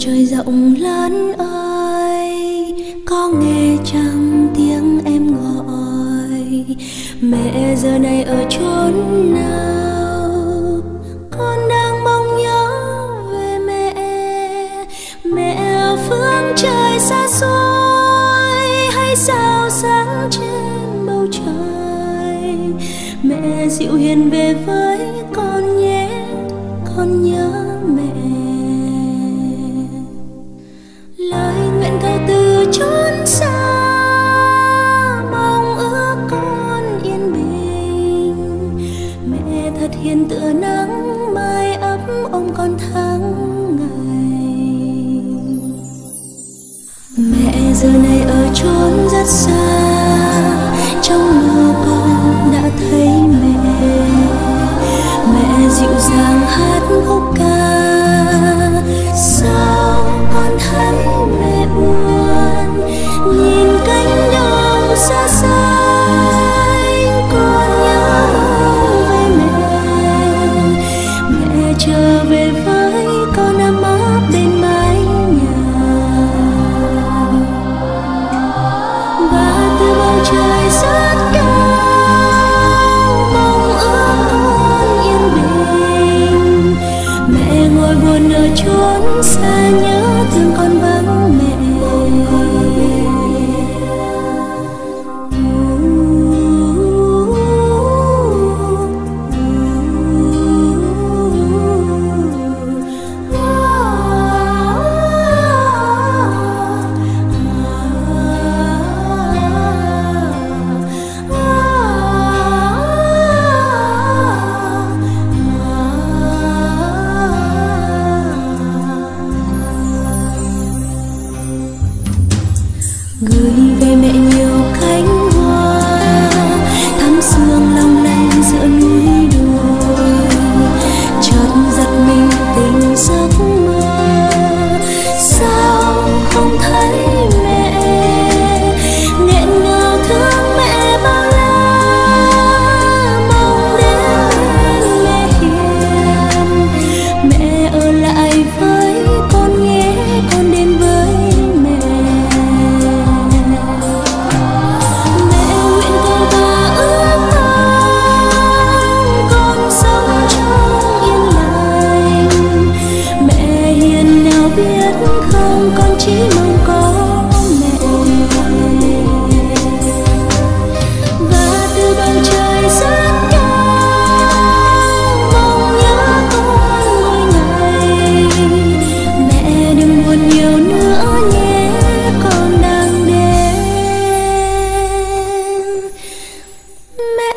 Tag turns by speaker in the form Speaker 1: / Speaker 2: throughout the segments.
Speaker 1: trời rộng lớn ơi, có nghe chăng tiếng em gọi? Mẹ giờ này ở chốn nào? Con đang mong nhớ về mẹ. Mẹ ở phương trời xa xôi hay sao sáng trên bầu trời. Mẹ dịu hiền về với con nhé, con nhớ mẹ. Lời nguyện cầu từ chốn xa, mong ước con yên bình. Mẹ thật hiền tựa nắng mai ấm ôm con tháng ngày. Mẹ giờ này ở chốn rất xa, trong mơ con đã thấy mẹ. Mẹ dịu dàng hát khúc ca, sao con thấy mẹ buồn? Nhìn cánh đồng xa xanh, con nhớ về mẹ. Mẹ trở về với con ấm áp bên mái nhà. Và từ bầu trời rất cao, mong ước con yên bình. Mẹ ngồi buồn ở chốn xa, nhớ thương con vắng mẹ. Gửi về mẹ nhiều cánh hoa, thắm sương long lanh giữa núi đồi. Chợt giật mình tỉnh giấc mơ, sao không thấy mẹ? Nghẹn ngào thương mẹ bao la, mong đến mẹ hiền. Mẹ ở lại với con nhé, con đến với mẹ. Biết không, con chỉ mong có mẹ. Và từ bầu trời rất cao, mong nhớ con mỗi ngày. Mẹ đừng buồn nhiều nữa nhé, con đang đến. Mẹ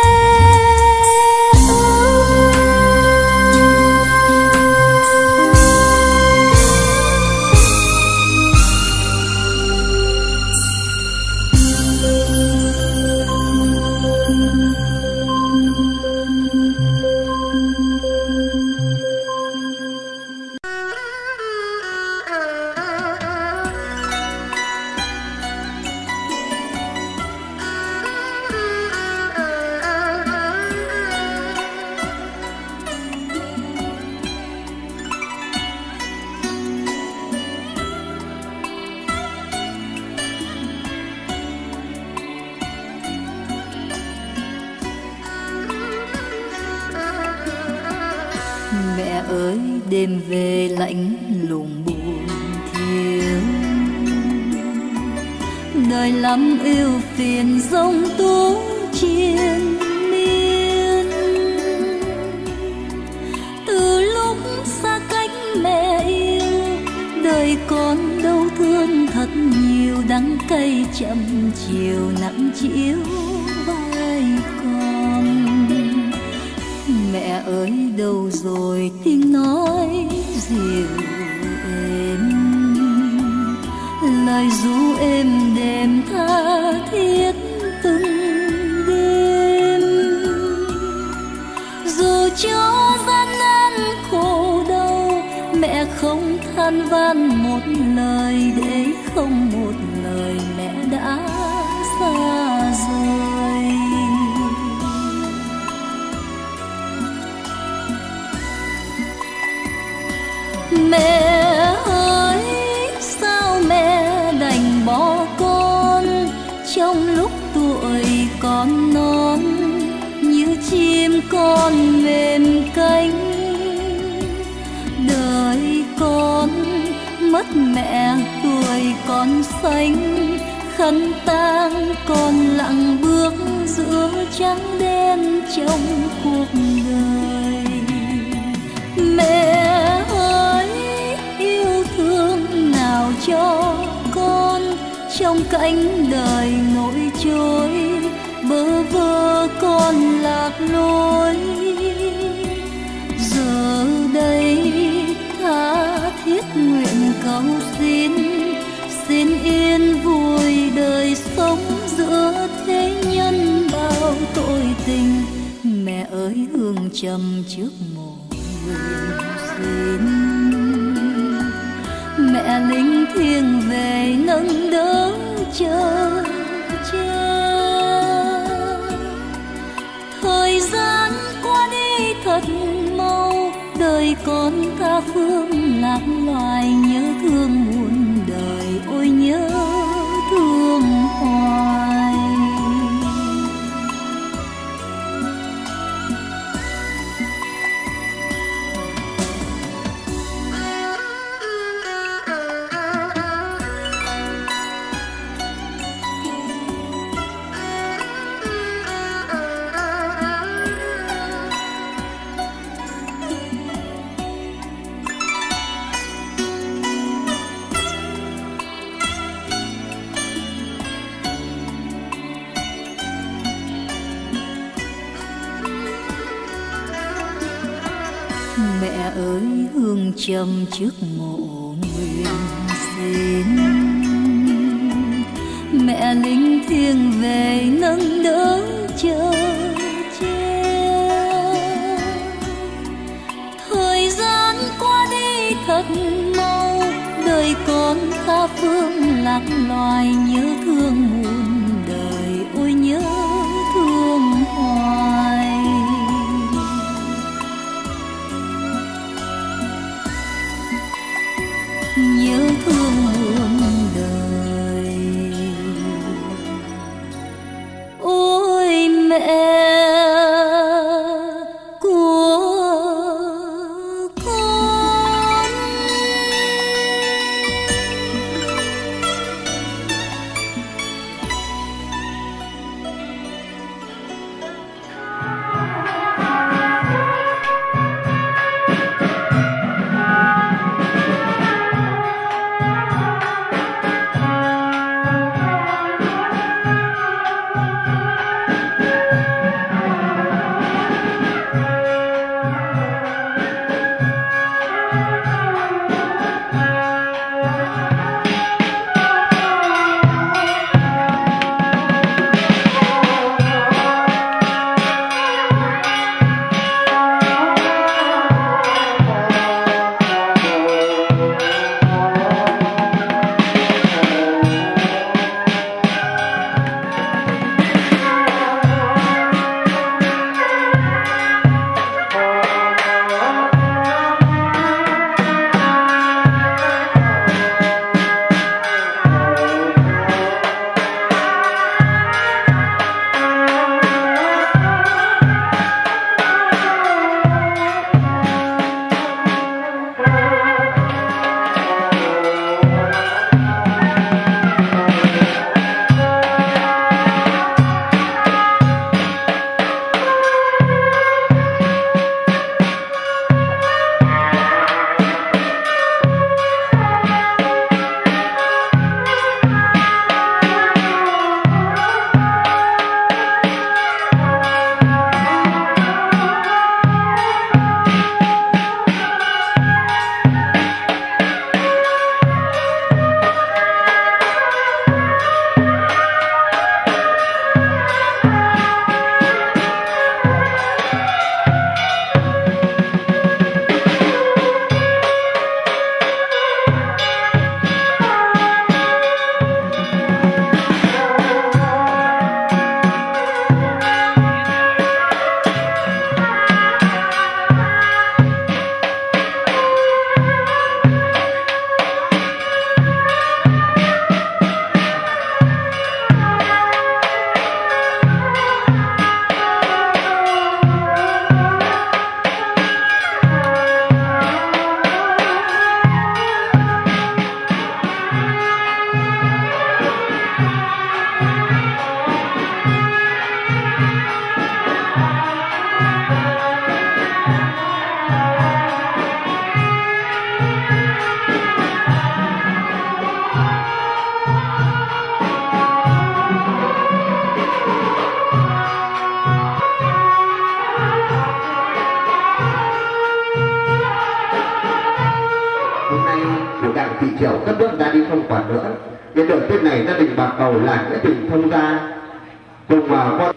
Speaker 2: Mẹ ơi, đêm về lạnh lùng buồn thiêu, đời lắm ưu phiền giông tố triền miên. Từ lúc xa cách mẹ yêu, đời con đau thương thật nhiều. Đắng cay chậm chiều nặng chiếu vai con. Mẹ ơi đâu rồi tiếng nói dịu êm, lời ru êm đềm tha thiết từng đêm. Dù cho gian nan khổ đau, mẹ không than van một lời, để không một lời mẹ đã xa rời. Mẹ ơi còn non như chim con mềm cánh. Đời con mất mẹ tuổi còn xanh, khăn tang còn lặng bước giữa trắng đen trong cuộc đời. Mẹ ơi yêu thương nào cho con trong cánh đời nổi trôi, bơ vơ con lạc lối. Giờ đây tha thiết nguyện cầu xin, xin yên vui đời sống giữa thế nhân bao tội tình. Mẹ ơi hương trầm trước mộ nguyện xin, mẹ linh thiêng về nâng đỡ chờ che. Thời gian qua đi thật mau, đời con tha phương lạc loài, nhớ thương muôn đời ôi nhớ thương hoài. Mẹ ơi hương trầm trước mộ nguyện xin, mẹ linh thiêng về nâng đỡ chờ che. Thời gian qua đi thật mau, đời con tha phương lạc loài, nhớ thương muôn đời ôi nhớ thương hoài. Nhớ thương muôn đời ôi mẹ
Speaker 3: Cái đợt Tết này gia đình bà Cầu là nghĩa tình thông gia cùng con.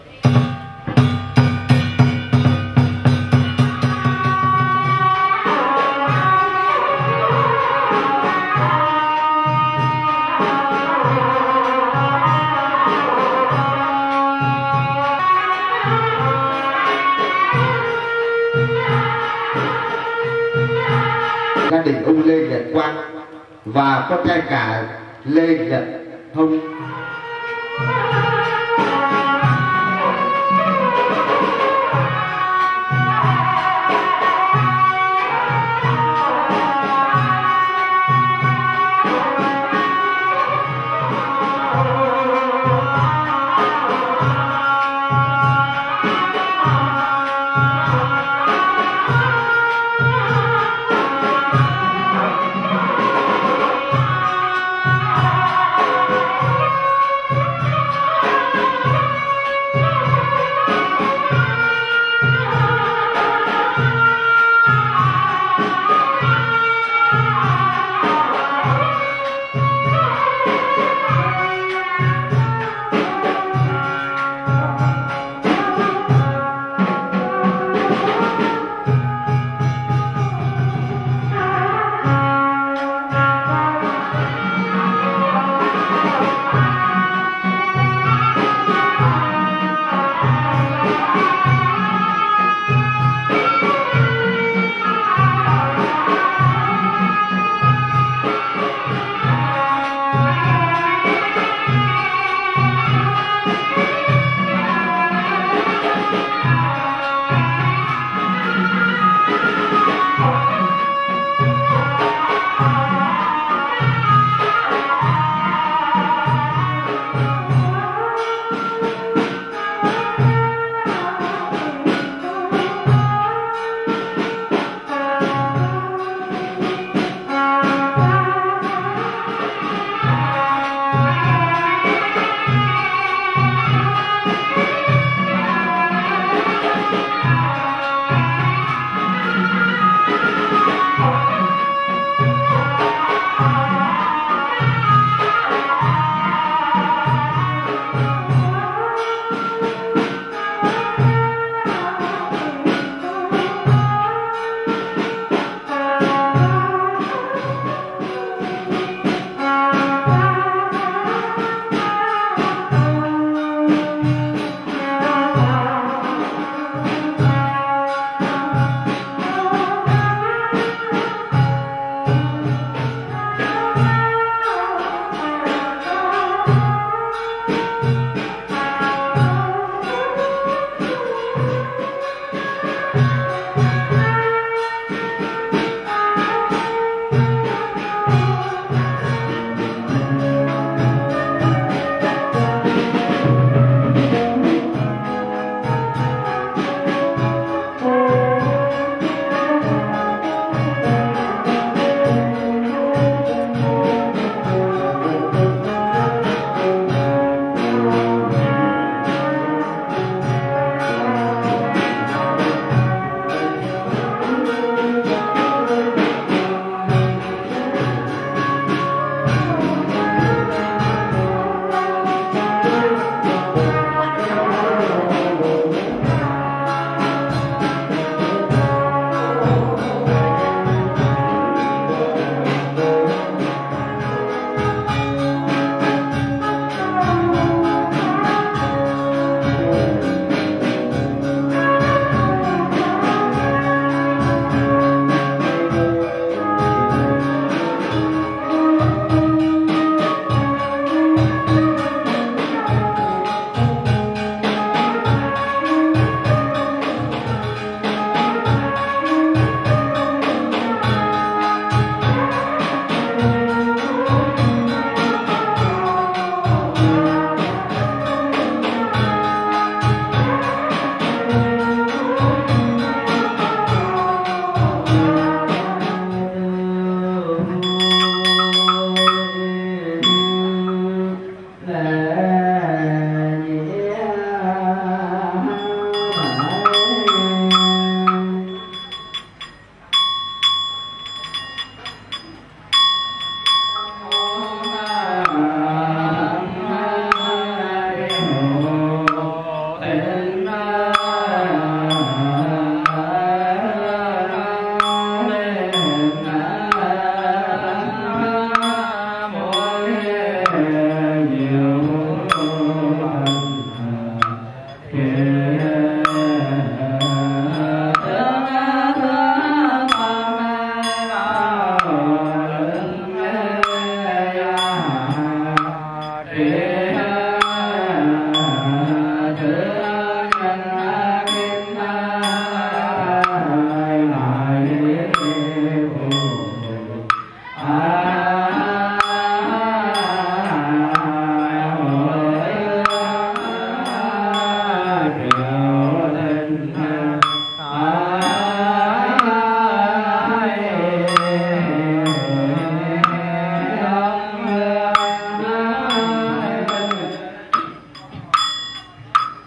Speaker 3: Gia đình ông Lê Nhật Quang và con trai cả Lê Nhật Hồng.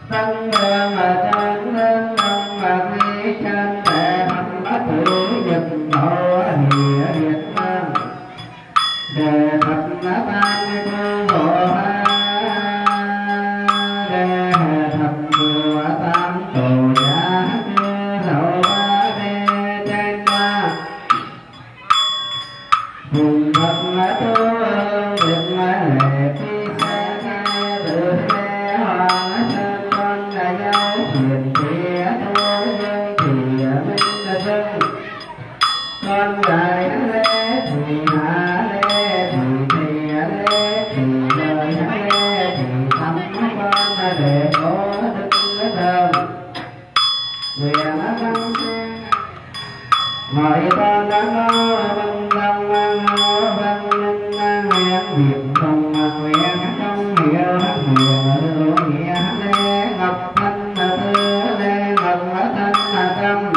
Speaker 3: Tân đường ở trên lên đông mà đi trên để thăm bát thử dịch độ địa Việt Nam để thập nó ban thu hộ ha để thập mùa tam tổ giá như lậu ba đê trên ba cùng thập nó tu việc mà lệ khi xa xa tự thế hoàng sơn con là nhau thuyền kia tu dân thì minh là dân con gái lê thì hạ lê thì lê thì lời lê thì thăm con là để có đức thơm nguyện văn sen mọi con đã ngó vân đông vân linh nguyện việc không nguyện không hiểu nguyện nghĩa lê ngọc thanh là thư lê ngọc thanh là tâm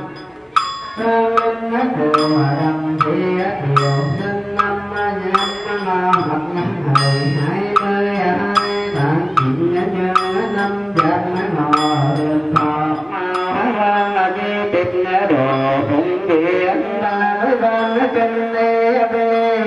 Speaker 3: linh hết điều mà đầm thì điều sinh năm nhâm mặt ngắn hồi 22 bạn chuyện nhân năm giặc mò đường thọ là đi tìm đồ cũng điện là con kinh đi về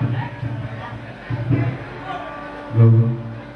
Speaker 3: Vâng.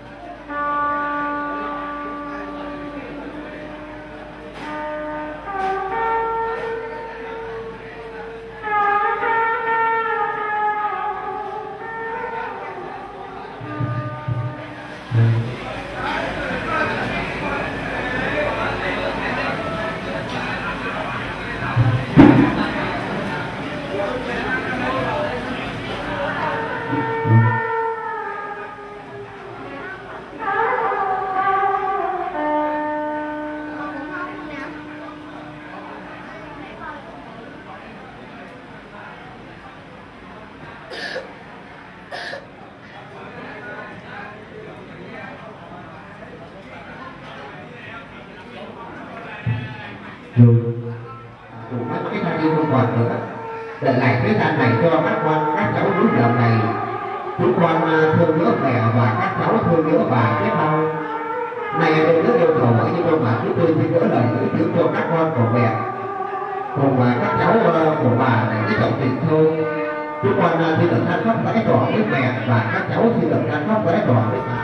Speaker 4: Cùng các cái thanh niên không còn nữa, để lại thế gian này cho các con các cháu lúc lần này. Chúng con thương nhớ mẹ và các cháu thương nhớ bà biết bao. Này tôi rất yêu cầu ở những bà chúng tôi xin gửi lời gửi tiếng cho các con của mẹ cùng các cháu của bà để cái trọng tình thôi. Chúng con xin được than khóc vẽ trò với mẹ và các cháu xin được than khóc vẽ trò với bà.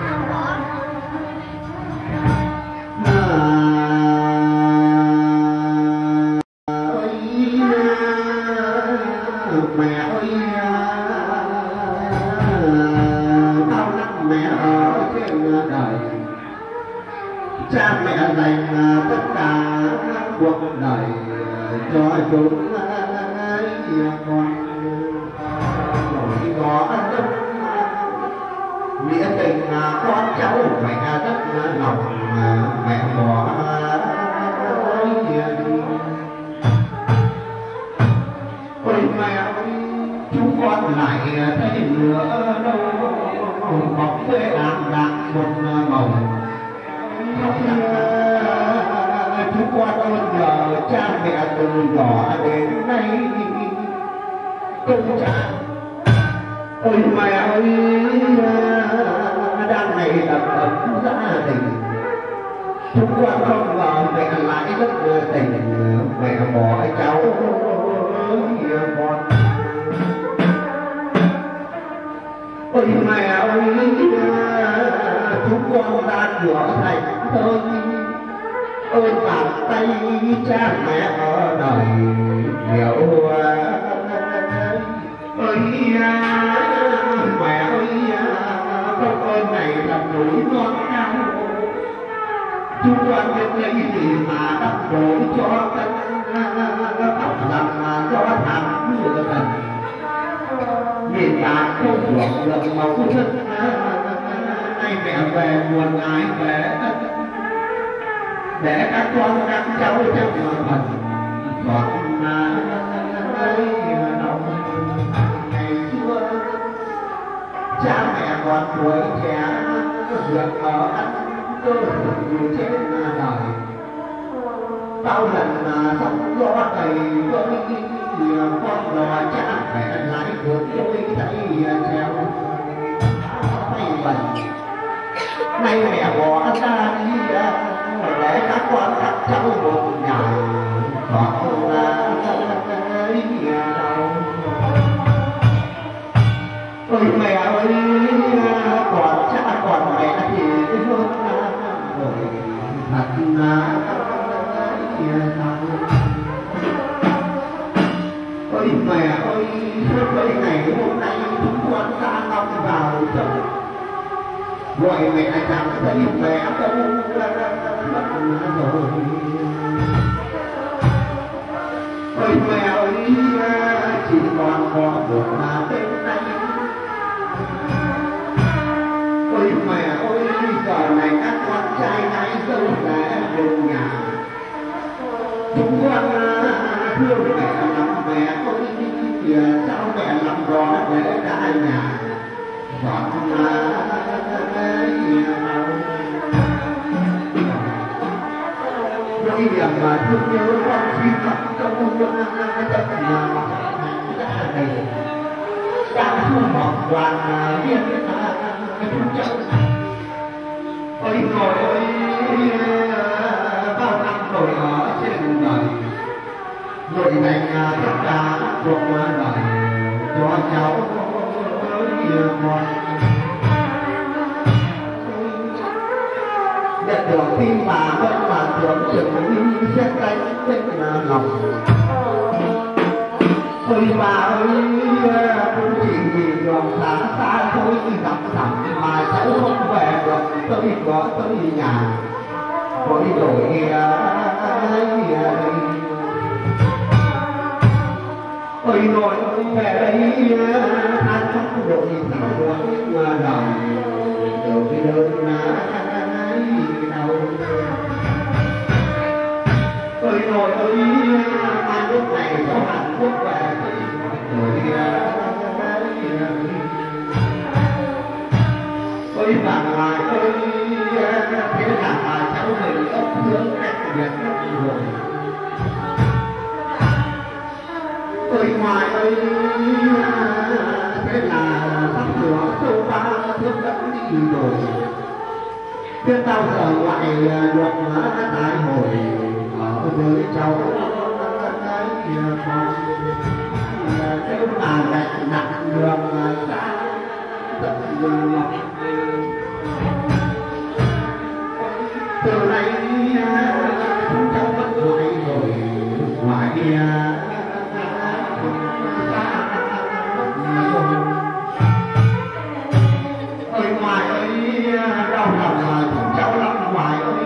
Speaker 4: Mẹ ơi, bao năm mẹ ở trên đời, cha mẹ dành tất cả cuộc đời cho chúng con. Nỗi gió đông nghĩa tình con cháu phải rất lòng mẹ bỏ ôi mẹ ơi, chúng con lại thấy lửa đâu bọc quê ảm đạm một màu. Chúng con ơn nhờ cha mẹ từ nhỏ đến nay công cha. Ôi mẹ ơi, đang ngày đầm ấm gia đình, chúng con không ngờ mẹ lại rất tình, mẹ bỏ cháu con. Ôi mẹ ơi, chúng con đã trở thành thơ ơn bàn tay cha mẹ ở đời nhiều. Ơi mẹ ơi, công ơn này là núi non cao, chúng con biết lấy gì mà đắp đổi cho tân tóc làm cho thảm mưa dần. Nhìn ta không ruộng được màu thân, nay mẹ về buồn ái về để các con các cháu trong phần còn ngày xưa cha mẹ còn tuổi trẻ được ở ăn cơm trên đời. Bao lần sóng gió đầy vơi con đò cha mẹ lái được đôi tay treo tay bẩn. Nay mẹ bỏ ra đi để các con các cháu một nhà còn ấy đâu. Ôi mẹ ơi, còn cha còn mẹ thì hơn rồi thật là ôi mẹ ơi, mấy ngày hôm nay chúng con xa lòng vào chồng gọi mẹ chẳng thấy mẹ đâu mất rồi. Ôi mẹ ơi, chỉ còn có một bên tay. Ôi mẹ ơi, giờ này các con trai gái dâu lẽ về nhà, chúng con thương mẹ lắm. Mẹ ơi, sao mẹ làm rõ để ra nhà dọn mỗi điểm mà thương nhớ con xin phật trong tất nhà gia đình đang thu mọc đoàn viên chúng cháu. Ôi ngồi ơi, bao năm rồi ở trên đời rồi dành tất cả cuộc đời cho cháu nhận được tin bà vẫn là thượng trưởng như xét đánh trên lòng. Ôi bà ơi, cũng chỉ vì lòng xa xa thôi gặp thẳm mà cháu không về được tới có tới nhà với đổi ôi nội về đây than khóc đội đội lòng đều cái đơn đau. Ôi nội ơi than lúc này có hạnh phúc về ôi bà ngoại ơi thế là bà cháu mình ấp dưỡng cách biệt rồi. Ôi ngoại ơi thế là sắp sửa số ba thương vẫn đi rồi. Biết bao giờ ngoại được tại hồi ở với cháu nếu mà gạch nặng đường ra tận từ nay chúng cháu vẫn ngoại rồi ngoại ơi ngoại ơi đau lòng chúng cháu lắm ngoại ơi.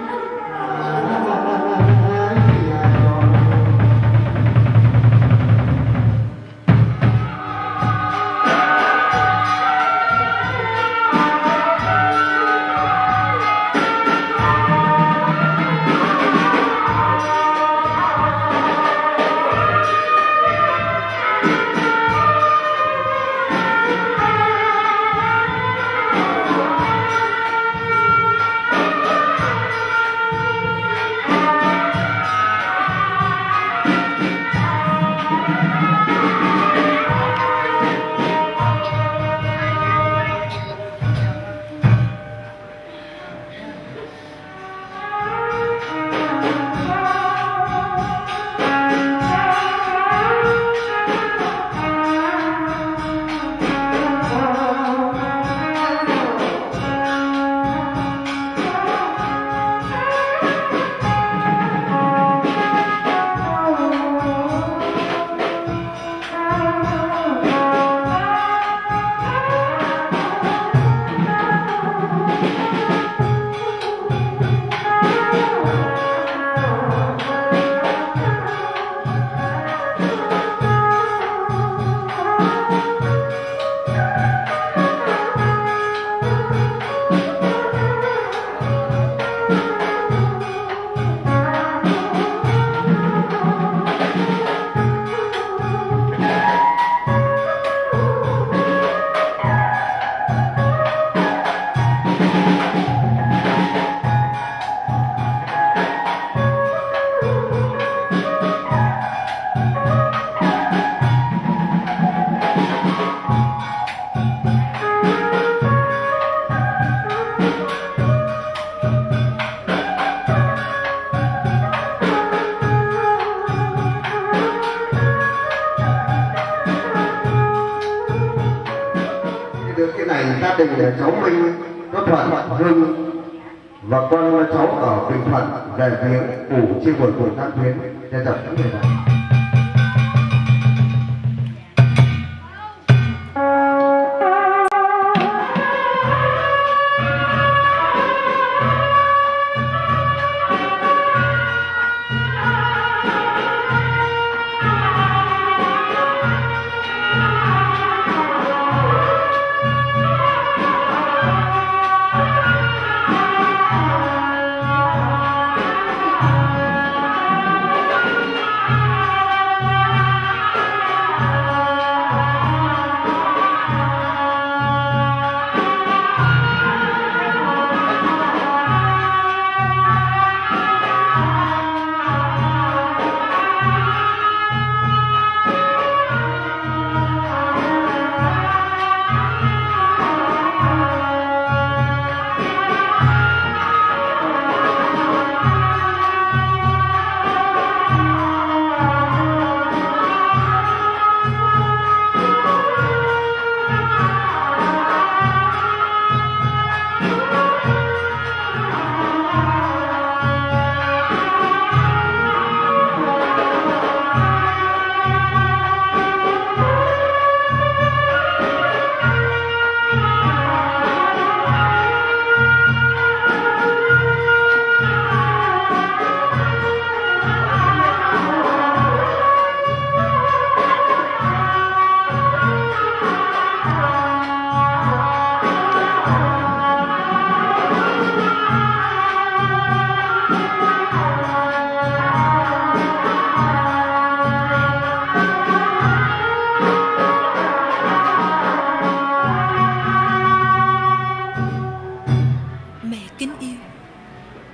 Speaker 4: Gia đình để cháu Minh có Thuận Hưng và con cháu ở Bình Thuận về viếng cụ chia buồn cùng Tam Tuyến để tập những người này.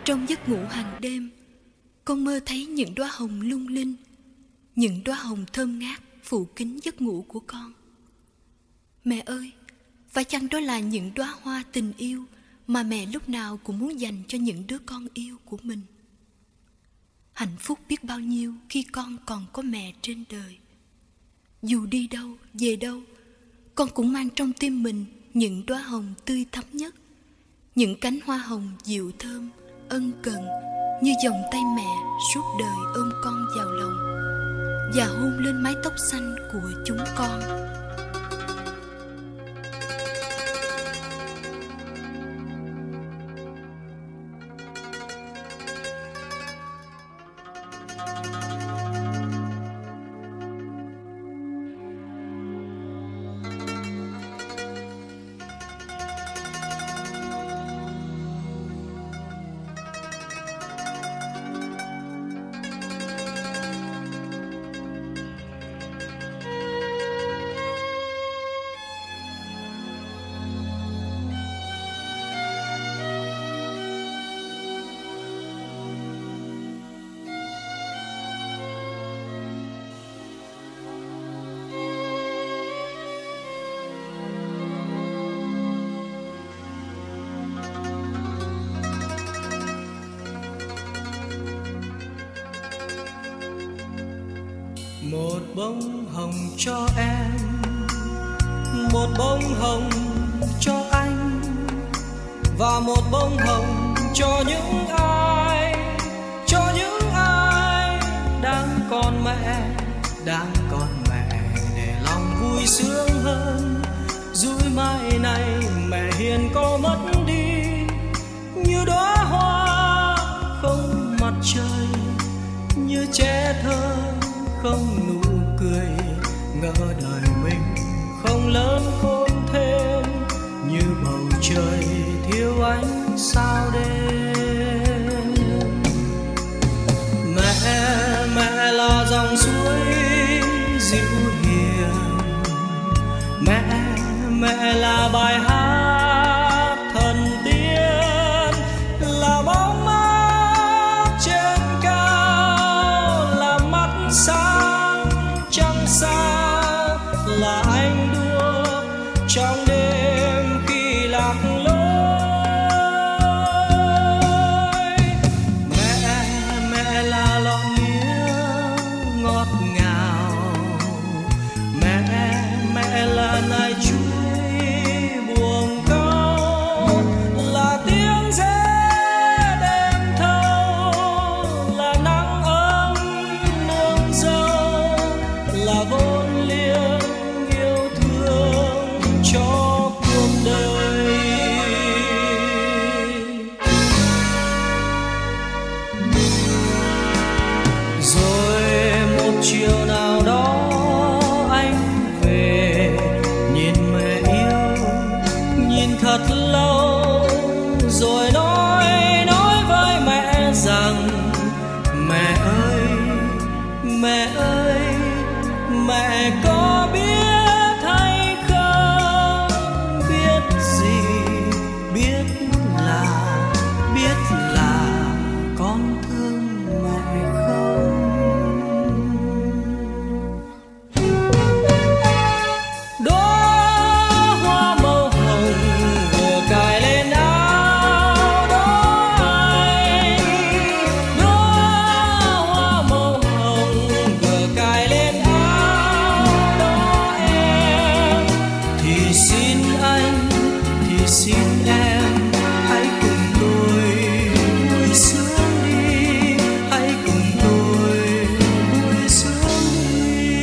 Speaker 1: Trong giấc ngủ hàng đêm, con mơ thấy những đóa hồng lung linh, những đóa hồng thơm ngát phủ kín giấc ngủ của con. Mẹ ơi, phải chăng đó là những đóa hoa tình yêu mà mẹ lúc nào cũng muốn dành cho những đứa con yêu của mình? Hạnh phúc biết bao nhiêu khi con còn có mẹ trên đời. Dù đi đâu, về đâu, con cũng mang trong tim mình những đóa hồng tươi thắm nhất, những cánh hoa hồng dịu thơm, ân cần như vòng tay mẹ suốt đời ôm con vào lòng và hôn lên mái tóc xanh của chúng con.
Speaker 5: Một bông hồng cho em, một bông hồng cho anh, và một bông hồng cho những ai đang còn mẹ, để lòng vui sướng hơn. Rồi mai này mẹ hiền có mất đi như đóa hoa không mặt trời, như trẻ thơ không nụ cười, ngỡ đời mình không lớn khôn thêm, như bầu trời thiếu ánh sao đêm. Mẹ là dòng suối dịu hiền, mẹ là bài hát thần tiên, là bóng mát trên cao, là mắt sáng trăng sao, là anh đuốc trong đêm khi lạc lối. Mẹ là lọ mía ngọt ngào, mẹ là nai chuối buồng câu, là tiếng rẽ đêm thâu, là nắng ấm nương dâu, là vốn liếng yêu thương cho cuộc đời. Rồi một chiều nào đó anh về, nhìn mẹ yêu, nhìn thật lâu, rồi nói với mẹ rằng mẹ ơi, mẹ có biết hay không, biết gì, biết là con thương mẹ không. Đóa hoa màu hồng vừa cài lên áo đó anh, đóa hoa màu hồng vừa cài lên áo đó em, thì xin anh, thì xin em, hãy cùng tôi vui sướng đi, hãy cùng tôi vui sướng đi.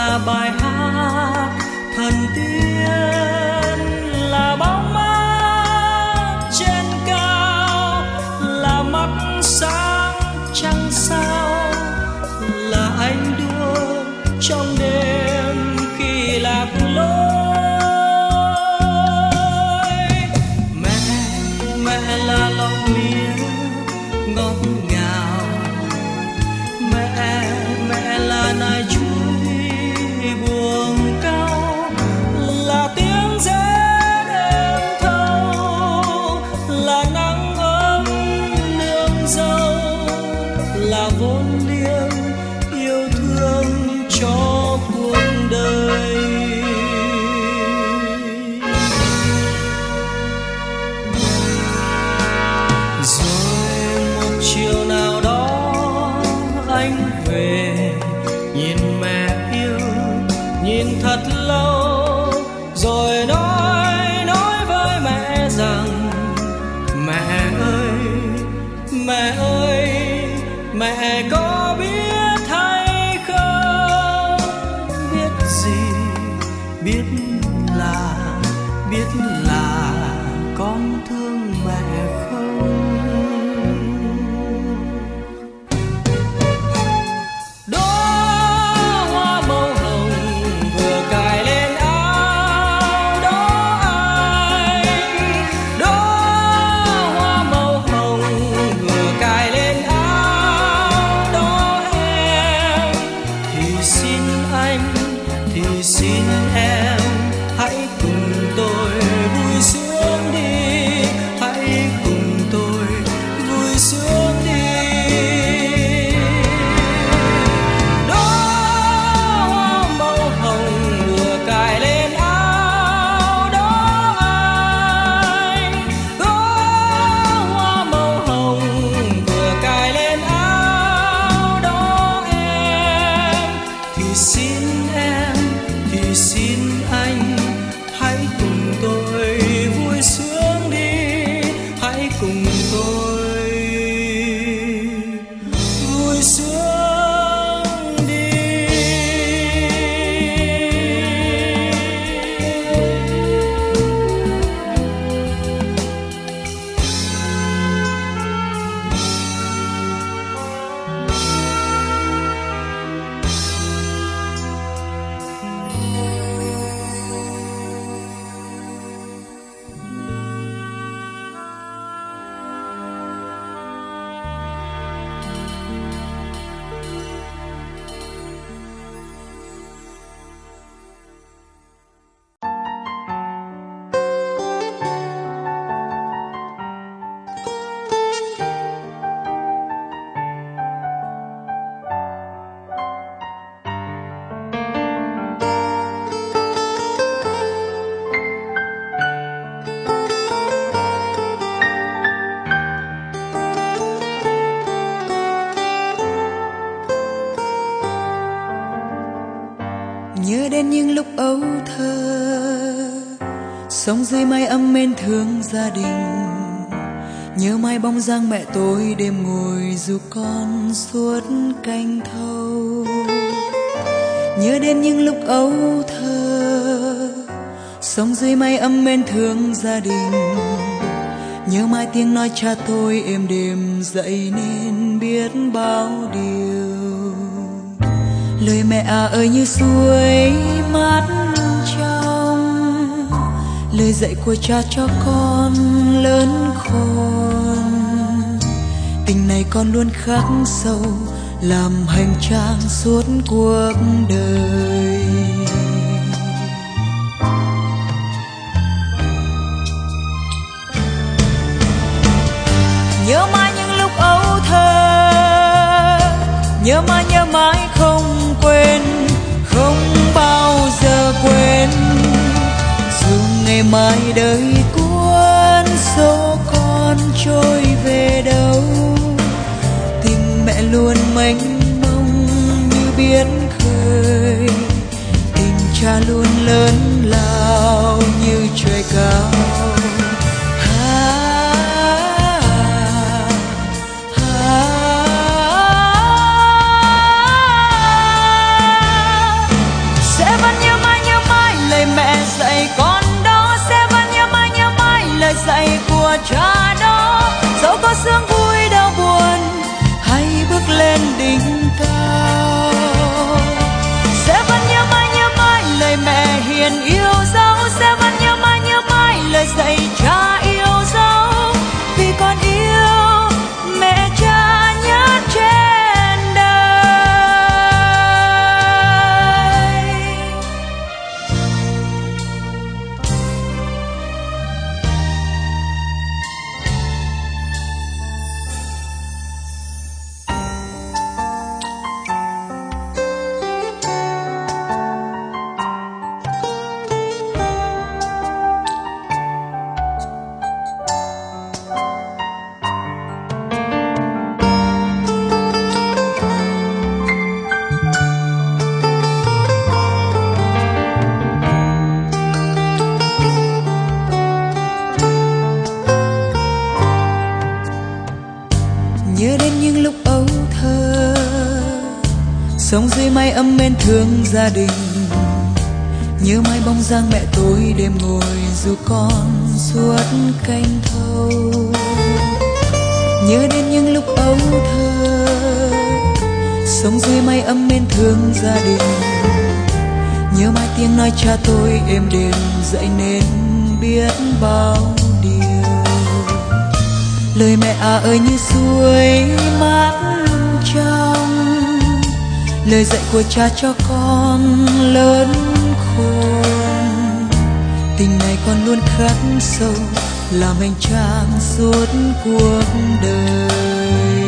Speaker 5: là bài hát thần tiên, là bóng mát trên cao, là mắt sáng trăng sao, là anh đua trong đêm khi lạc lối. Mẹ là lọc mía ngọt ngào, mẹ là nai chuối buồng cao, là tiếng rét êm thâu, là nắng ấm nương dâu, là vốn liếng yêu thương cho cuộc đời. Rồi một chiều nào đó anh về, nhìn mẹ yêu, nhìn thật lâu, rồi nói với mẹ rằng mẹ ơi, mẹ có biết hay không, biết gì, biết là con thương mẹ không. Xin em hãy cùng tôi vui sướng đi, hãy cùng tôi vui sướng đi. Đó hoa màu hồng vừa cài lên áo đó anh, đó hoa màu hồng vừa cài lên áo đó em, thì xin anh hãy cùng tôi vui sướng đi, hãy cùng tôi vui sướng đi.
Speaker 1: Nhớ đến những lúc ấu thơ, sống dưới mái ấm mến thương gia đình. Nhớ mãi bóng dáng mẹ tôi đêm ngồi ru con suốt canh thâu. Nhớ đến những lúc ấu thơ, sống dưới mái ấm mến thương gia đình. Nhớ mãi tiếng nói cha tôi êm đềm dậy nên biết bao điều. Lời mẹ ơi như suối mát trong, lời dạy của cha cho con lớn khôn. Tình này con luôn khắc sâu, làm hành trang suốt cuộc đời. Nhớ mãi những lúc ấu thơ, nhớ mãi không quên, không bao giờ quên. Dù ngày mai đời cuốn số con trôi về đâu, tình mẹ luôn mênh mông như biển khơi, tình cha luôn lớn lao như trời cao.
Speaker 6: sống dưới mái ấm mến thương gia đình. Nhớ mãi bóng dáng mẹ tôi đêm ngồi dù con suốt canh thâu. Nhớ đến những lúc ấu thơ, sống dưới mái ấm mến thương gia đình. Nhớ mãi tiếng nói cha tôi êm đềm dậy nên biết bao điều. Lời mẹ ơi như suối mát trong, lời dạy của cha cho con lớn khôn. Tình này con luôn khắc sâu, làm hành trang suốt cuộc đời.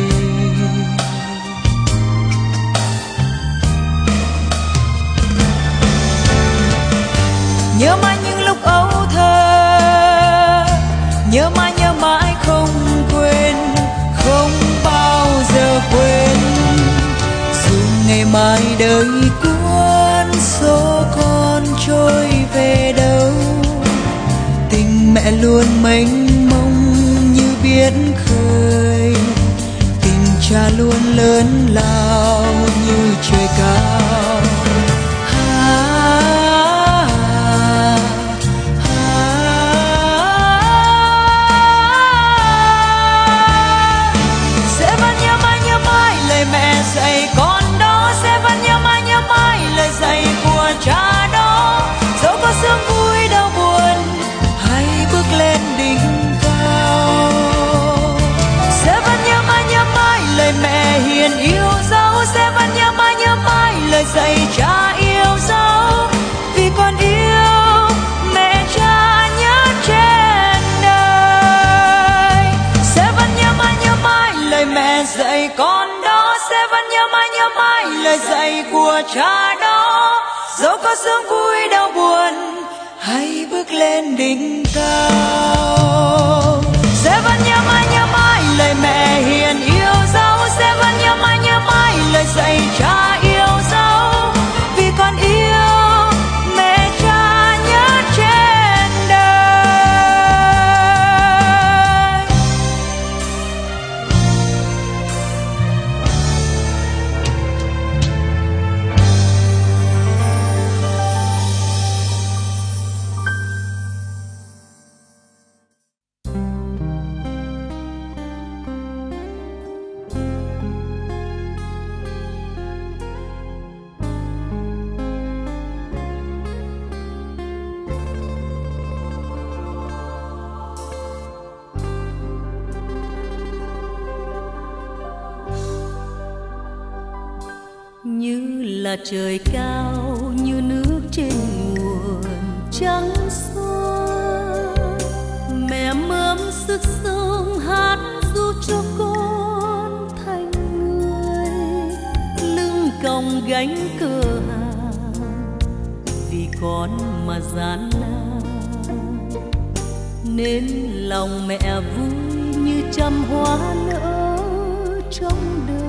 Speaker 6: Nhớ mãi những lúc ấu thơ, nhớ mãi không quên, không bao giờ quên. Dù ngày mai đời cuốn số con trôi về đâu, tình mẹ luôn mênh mông như biển khơi. Tình cha luôn lớn lao như trời cao. Sẽ vẫn nhớ mãi lời mẹ dạy con đó, sẽ vẫn nhớ mãi lời dạy của cha đó. Dẫu có sương vui đau buồn hay bước lên đỉnh cao, sẽ vẫn nhớ mãi lời mẹ hiền yêu dấu, sẽ vẫn nhớ mãi lời dạy cha yêu dấu. Vì con yêu mẹ cha nhớ trên đời. Sẽ vẫn nhớ mãi lời mẹ dạy con đó, sẽ vẫn nhớ mãi lời dạy của cha đó. Dẫu có sương vui đau buồn hay bước lên đỉnh cao, sẽ vẫn nhớ mãi lời mẹ hiền yêu dấu, sẽ vẫn nhớ mãi lời dạy cha yêu dấu. Vì con yêu mẹ cha nhớ trên đời.
Speaker 2: Như là trời cao, như nước trên nguồn trắng xóa, mẹ mớm sức sống hát ru cho con thành người. Lưng còng gánh cơ hàng, vì con mà gian nan, nên lòng mẹ vui như trăm hoa nở trong đời.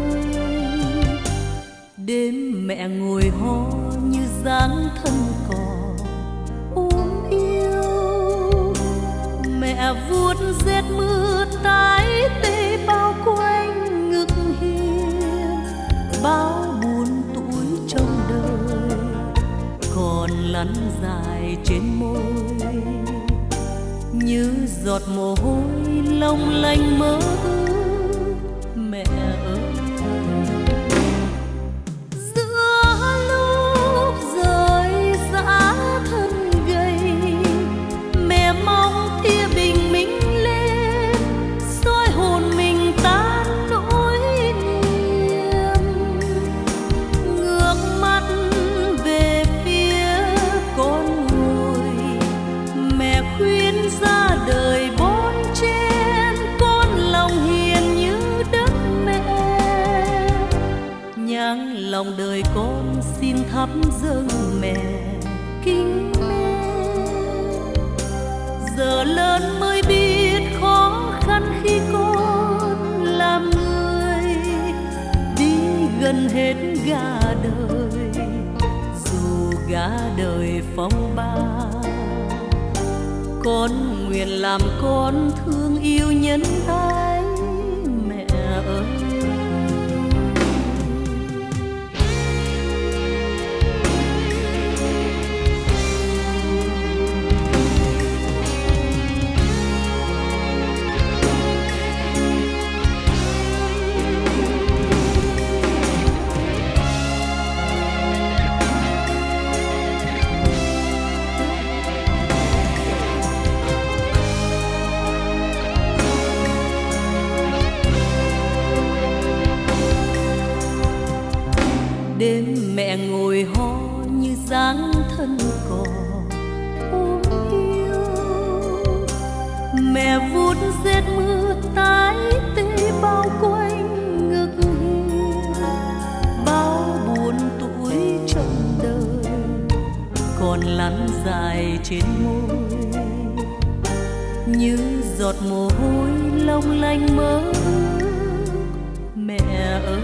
Speaker 2: Đêm mẹ ngồi ho như dáng thân cò ôm yêu, mẹ vuốt rét mưa tái tê bao quanh ngực hiền. Bao buồn tuổi trong đời còn lăn dài trên môi, như giọt mồ hôi long lanh mơ ước mẹ ơi. Lòng đời con xin thắp dâng mẹ kính mẹ. Giờ lớn mới biết khó khăn khi con làm người, đi gần hết gà đời, dù gà đời phong ba. Con nguyện làm con thương yêu nhân ái mẹ ơi. đêm mẹ ngồi ho như dáng thân cò ôm yêu. Mẹ vuốt rét mưa tái tê bao quanh ngực hiu, bao buồn tuổi trong đời còn lăn dài trên môi như giọt mồ hôi long lanh mơ ước. Mẹ ơi,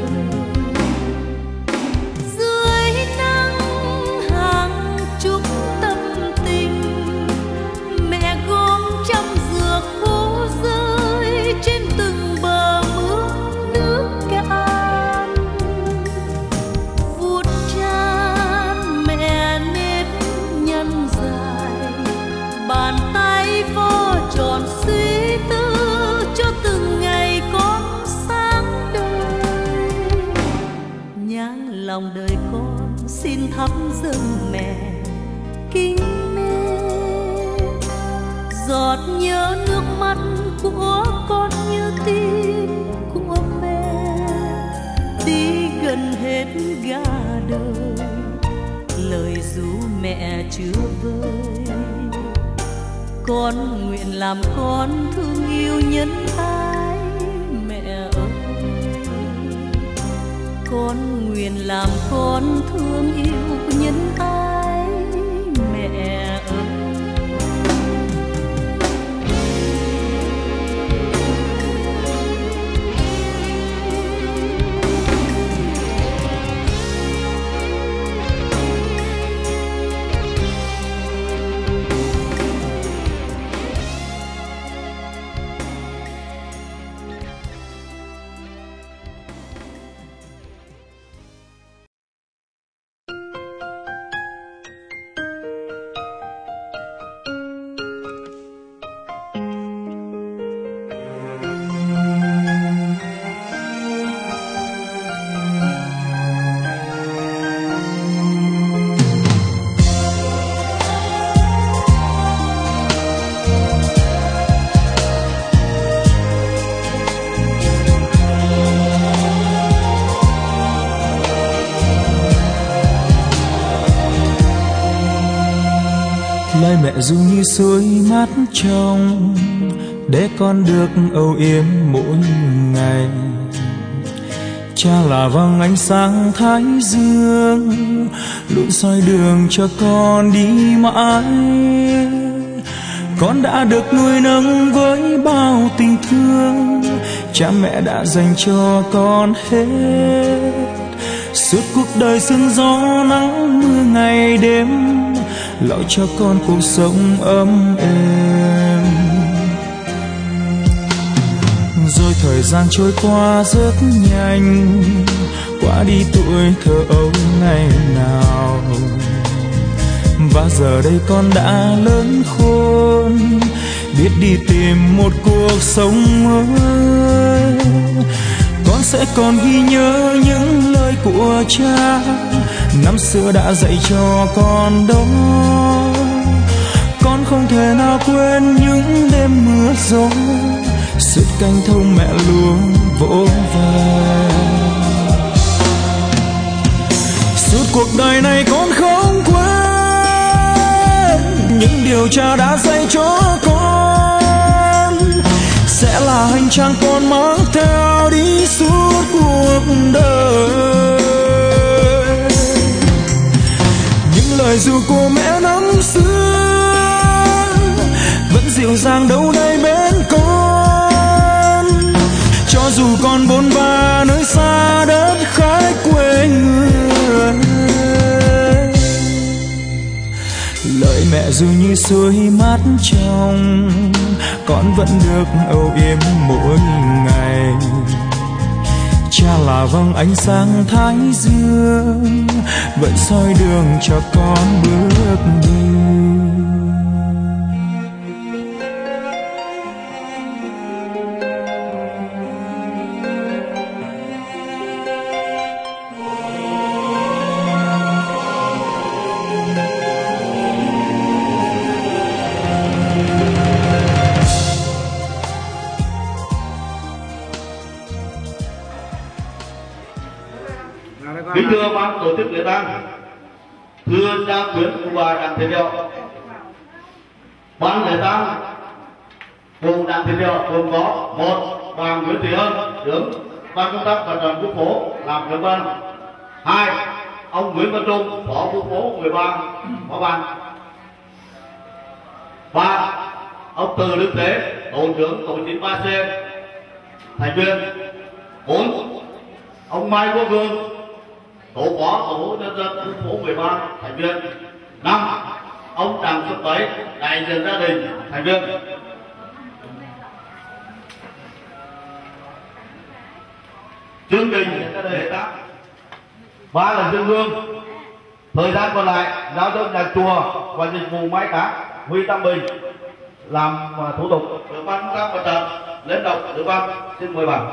Speaker 2: dưới nắng hàng chục tâm tình, mẹ gom trăm dược phố rơi trên từng bờ mương nước cạn. Vuốt trán mẹ nếp nhăn dài, bàn tay vo tròn suy tư cho từng ngày con sáng đời. Nhang lòng đời con xin thắp dâng mẹ kính mến, giọt nhớ nước mắt của con như tim của mẹ. Đi gần hết ga đời, lời ru mẹ chưa vơi, con nguyện làm con thương yêu nhân ái. Mẹ ơi, con nguyện làm con thương yêu nhân ái. Mẹ ơi,
Speaker 7: lời mẹ ru như suối mát trong, để con được âu yếm mỗi ngày. Cha là vầng ánh sáng thái dương, luôn soi đường cho con đi mãi. Con đã được nuôi nấng với bao tình thương, cha mẹ đã dành cho con hết. Suốt cuộc đời sương gió nắng mưa ngày đêm, lo cho con cuộc sống ấm êm. Rồi thời gian trôi qua rất nhanh, qua đi tuổi thơ ấu ngày nào. Và giờ đây con đã lớn khôn, biết đi tìm một cuộc sống mới. Con sẽ còn ghi nhớ những lời của cha, năm xưa đã dạy cho con đó. Con không thể nào quên những đêm mưa gió, suốt canh thông mẹ luôn vỗ về. Suốt cuộc đời này con không quên những điều cha đã dạy cho con, sẽ là hành trang con mang theo đi suốt cuộc đời. Những lời ru của mẹ năm xưa vẫn dịu dàng đâu đây bên con, cho dù con bôn ba nơi xa đất khách quê người. Lời mẹ ru như suối mát trong, con vẫn được âu yếm mỗi ngày. Cha là vầng ánh sáng thái dương, vẫn soi đường cho con bước đi.
Speaker 4: Kính
Speaker 8: Kính thưa ban tổ chức lễ tang, thưa gia quyến cụ bà Đặng Thị Diệu, ban lễ tang cụ Đặng Thị Diệu gồm có: một, bà Nguyễn Thị Hân, trưởng ban công tác vận động khu phố làm trưởng ban; hai, ông Nguyễn Văn Trung, phó khu phố 13, phó ban; ba, ông Từ Đức Thế, tổ trưởng tổ 93C, thành viên; bốn, ông Mai Quốc Hương, tổ phó tổ nhân dân khu phố 13, thành viên; năm, ông Trần Xuân Tấy, đại diện gia đình, thành viên. Chương trình lễ tang 3 lần dân hương, thời gian còn lại giao cho nhà chùa và dịch vụ mai táng Huy Tam Bình làm thủ tục. Được ban các vật trận lên đọc được ban, xin mời bà.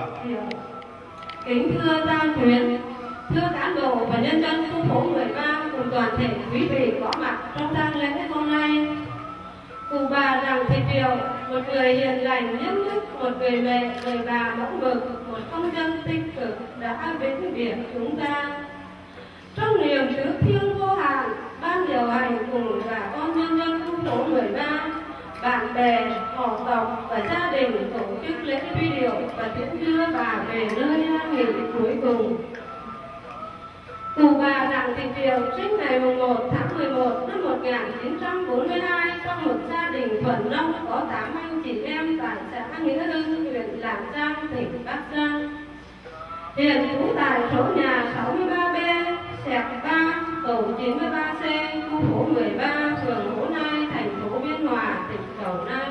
Speaker 9: Kính thưa gia quyến, thưa cán bộ và nhân dân khu phố 13 cùng toàn thể quý vị có mặt trong tang lễ hôm nay. Cụ bà Đặng Thị Diệu, một người hiền lành nhân đức, một người mẹ, người bà mẫu mực, một công dân tích cực đã vĩnh biệt chúng ta. Trong niềm tiếc thương vô hạn, ban điều hành cùng bà con nhân dân khu phố 13, bạn bè, họ tộc và gia đình tổ chức lễ truy điệu và tiễn đưa bà về nơi an nghỉ cuối cùng. Cụ bà Đặng Thị Diệu sinh ngày 1 tháng 11 năm 1942 trong một gia đình thuần nông có 8 anh chị em tại xã Nghĩa Hưng, huyện Lạng Giang, tỉnh Bắc Giang. Hiện trú tại số nhà 63B, sẹt 3, tổ 93C, khu phố 13, phường Hố Nai, thành phố Biên Hòa, tỉnh Đồng Nai.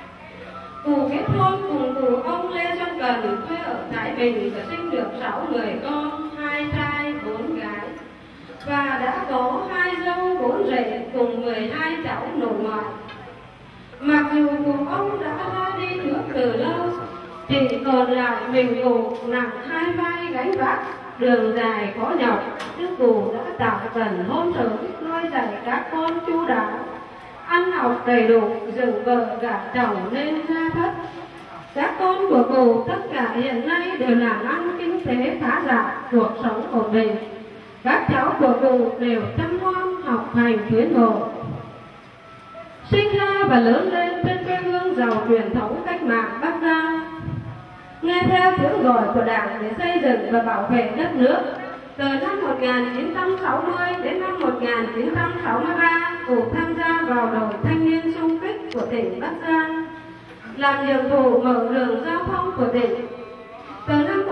Speaker 9: Cụ kết hôn cùng cụ ông Lê Xuân Cần, quê ở Thái Bình và sinh được 6 người con, 2 trai, 4 gái, và đã có 2 dâu 4 rể cùng 12 cháu nội ngoại. Mặc dù cụ ông đã ra đi trước từ lâu, chỉ còn lại mình cụ nặng 2 vai gánh vác đường dài khó nhọc, nhưng cụ đã tạo cần hôn sớm, nuôi dạy các con chu đáo, ăn học đầy đủ, dựng vợ gả chồng nên gia thất. Các con của cụ tất cả hiện nay đều làm ăn kinh tế khá giả, cuộc sống ổn định. Các cháu của cụ đều chăm ngoan học hành tiến bộ. Sinh ra và lớn lên trên quê hương giàu truyền thống cách mạng Bắc Giang, nghe theo tiếng gọi của Đảng để xây dựng và bảo vệ đất nước. Từ năm 1960 đến năm 1963, cụ tham gia vào đội thanh niên xung kích của tỉnh Bắc Giang, làm nhiệm vụ mở đường giao thông của tỉnh. Từ năm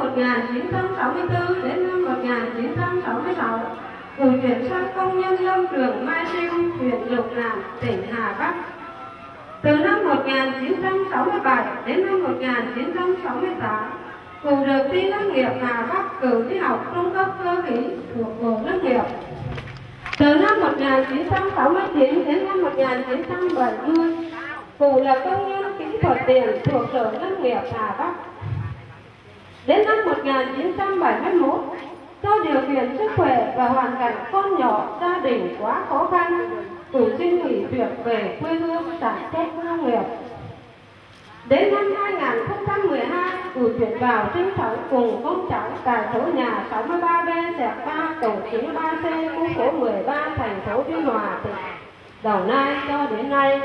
Speaker 9: 1964 đến năm 1966, cụ chuyển sang công nhân lâm trường Mai Siêu, huyện Lục Ngạn, tỉnh Hà Bắc. Từ năm 1967 đến năm 1968, cụ được Ty Lâm nghiệp Hà Bắc cử đi học trung cấp cơ khí thuộc Bộ Nông nghiệp. Từ năm 1969 đến năm 1970, cụ là công nhân kỹ thuật điện thuộc Sở Nông nghiệp Hà Bắc. Đến năm 1971, do điều kiện sức khỏe và hoàn cảnh con nhỏ gia đình quá khó khăn, cụ xin nghỉ việc về quê hương sản xuất nông nghiệp. Đến năm 2012, cụ chuyển vào sinh sống cùng con cháu tại số nhà 63B, sẹt 3, tổ 93C, khu phố 13, thành phố Biên Hòa, tỉnh Đồng Nai cho đến nay.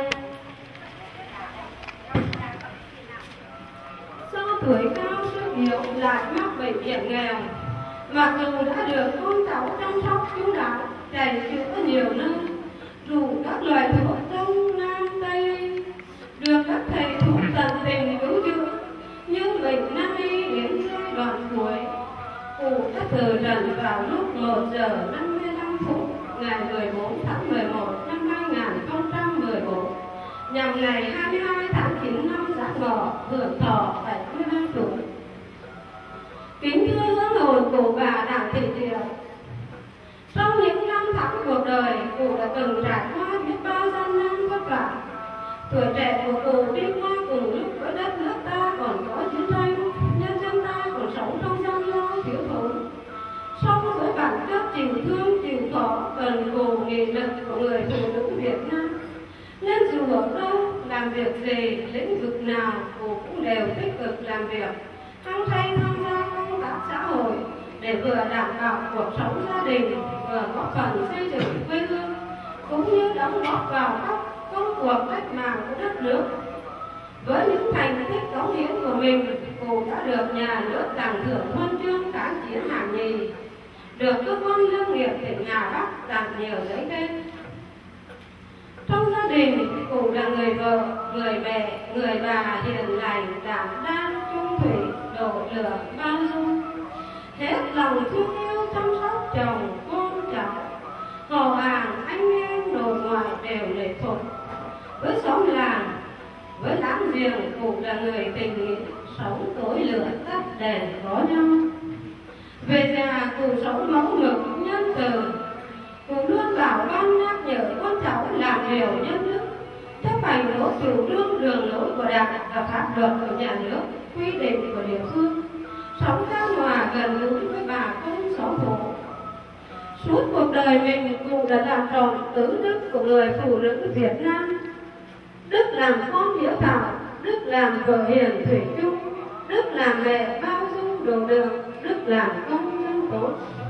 Speaker 9: Do tuổi cao sức yếu lại mắc bệnh hiểm nghèo, mặc dù đã được con cháu chăm sóc chu đáo, chạy chữa nhiều nơi, đủ các loại thuốc đông nam tây, được các thầy thuốc tận tình cứu chữa, nhưng bệnh nan y đến giai đoạn cuối, cụ đã từ trần vào lúc 1 giờ 55 phút ngày 14 tháng 11 năm 2014, nhằm ngày 22 tháng 9 năm Giáp Ngọ, hưởng thọ 75 tuổi. Kính thưa hương hồn cụ bà Đặng Thị Diệu, trong những năm tháng cuộc đời, cụ đã từng trải qua biết bao gian nan vất vả. Tuổi trẻ của cụ đi qua cùng lúc với đất nước ta còn có chiến tranh, nhân dân ta còn sống trong gian lo thiếu thốn. Song với bản chất chịu thương chịu khó, cần cù nghị lực của người phụ nữ Việt Nam, nên dù ở đâu, làm việc gì, lĩnh vực nào, cụ cũng đều tích cực làm việc, hăng say tham gia công tác xã hội để vừa đảm bảo cuộc sống gia đình, vừa góp phần xây dựng quê hương, cũng như đóng góp vào các công cuộc cách mạng của đất nước. Với những thành tích cống hiến của mình, cụ đã được nhà nước tặng thưởng huân chương kháng chiến hạng nhì, được cơ quan lâm nghiệp tỉnh Hà Bắc tặng nhiều giấy khen. Trong gia đình, cụ là người vợ, người mẹ, người bà hiền lành, đảm đang, trung thủy, độ lượng, bao dung, hết lòng thương yêu chăm sóc chồng, con cháu, họ hàng, anh em, nội ngoại đều lệ thuộc. Với xóm làng, với láng giềng, cụ là người tình nghĩa, sống tối lửa tắt đèn có nhau. Về nhà, cụ sống mẫu mực, nhân từ. Cụ luôn bảo ban nhắc nhở con cháu làm điều nhân đức, chấp hành tốt chủ trương đường lối của Đảng và pháp luật của nhà nước, quy định của địa phương, sống giao hòa gần gũi với bà con xóm phố. Suốt cuộc đời mình, cụ đã làm tròn tứ đức của người phụ nữ Việt Nam: đức làm con hiếu thảo, đức làm vợ hiền thủy chung, đức làm mẹ bao dung độ lượng, đức làm công nhân tốt.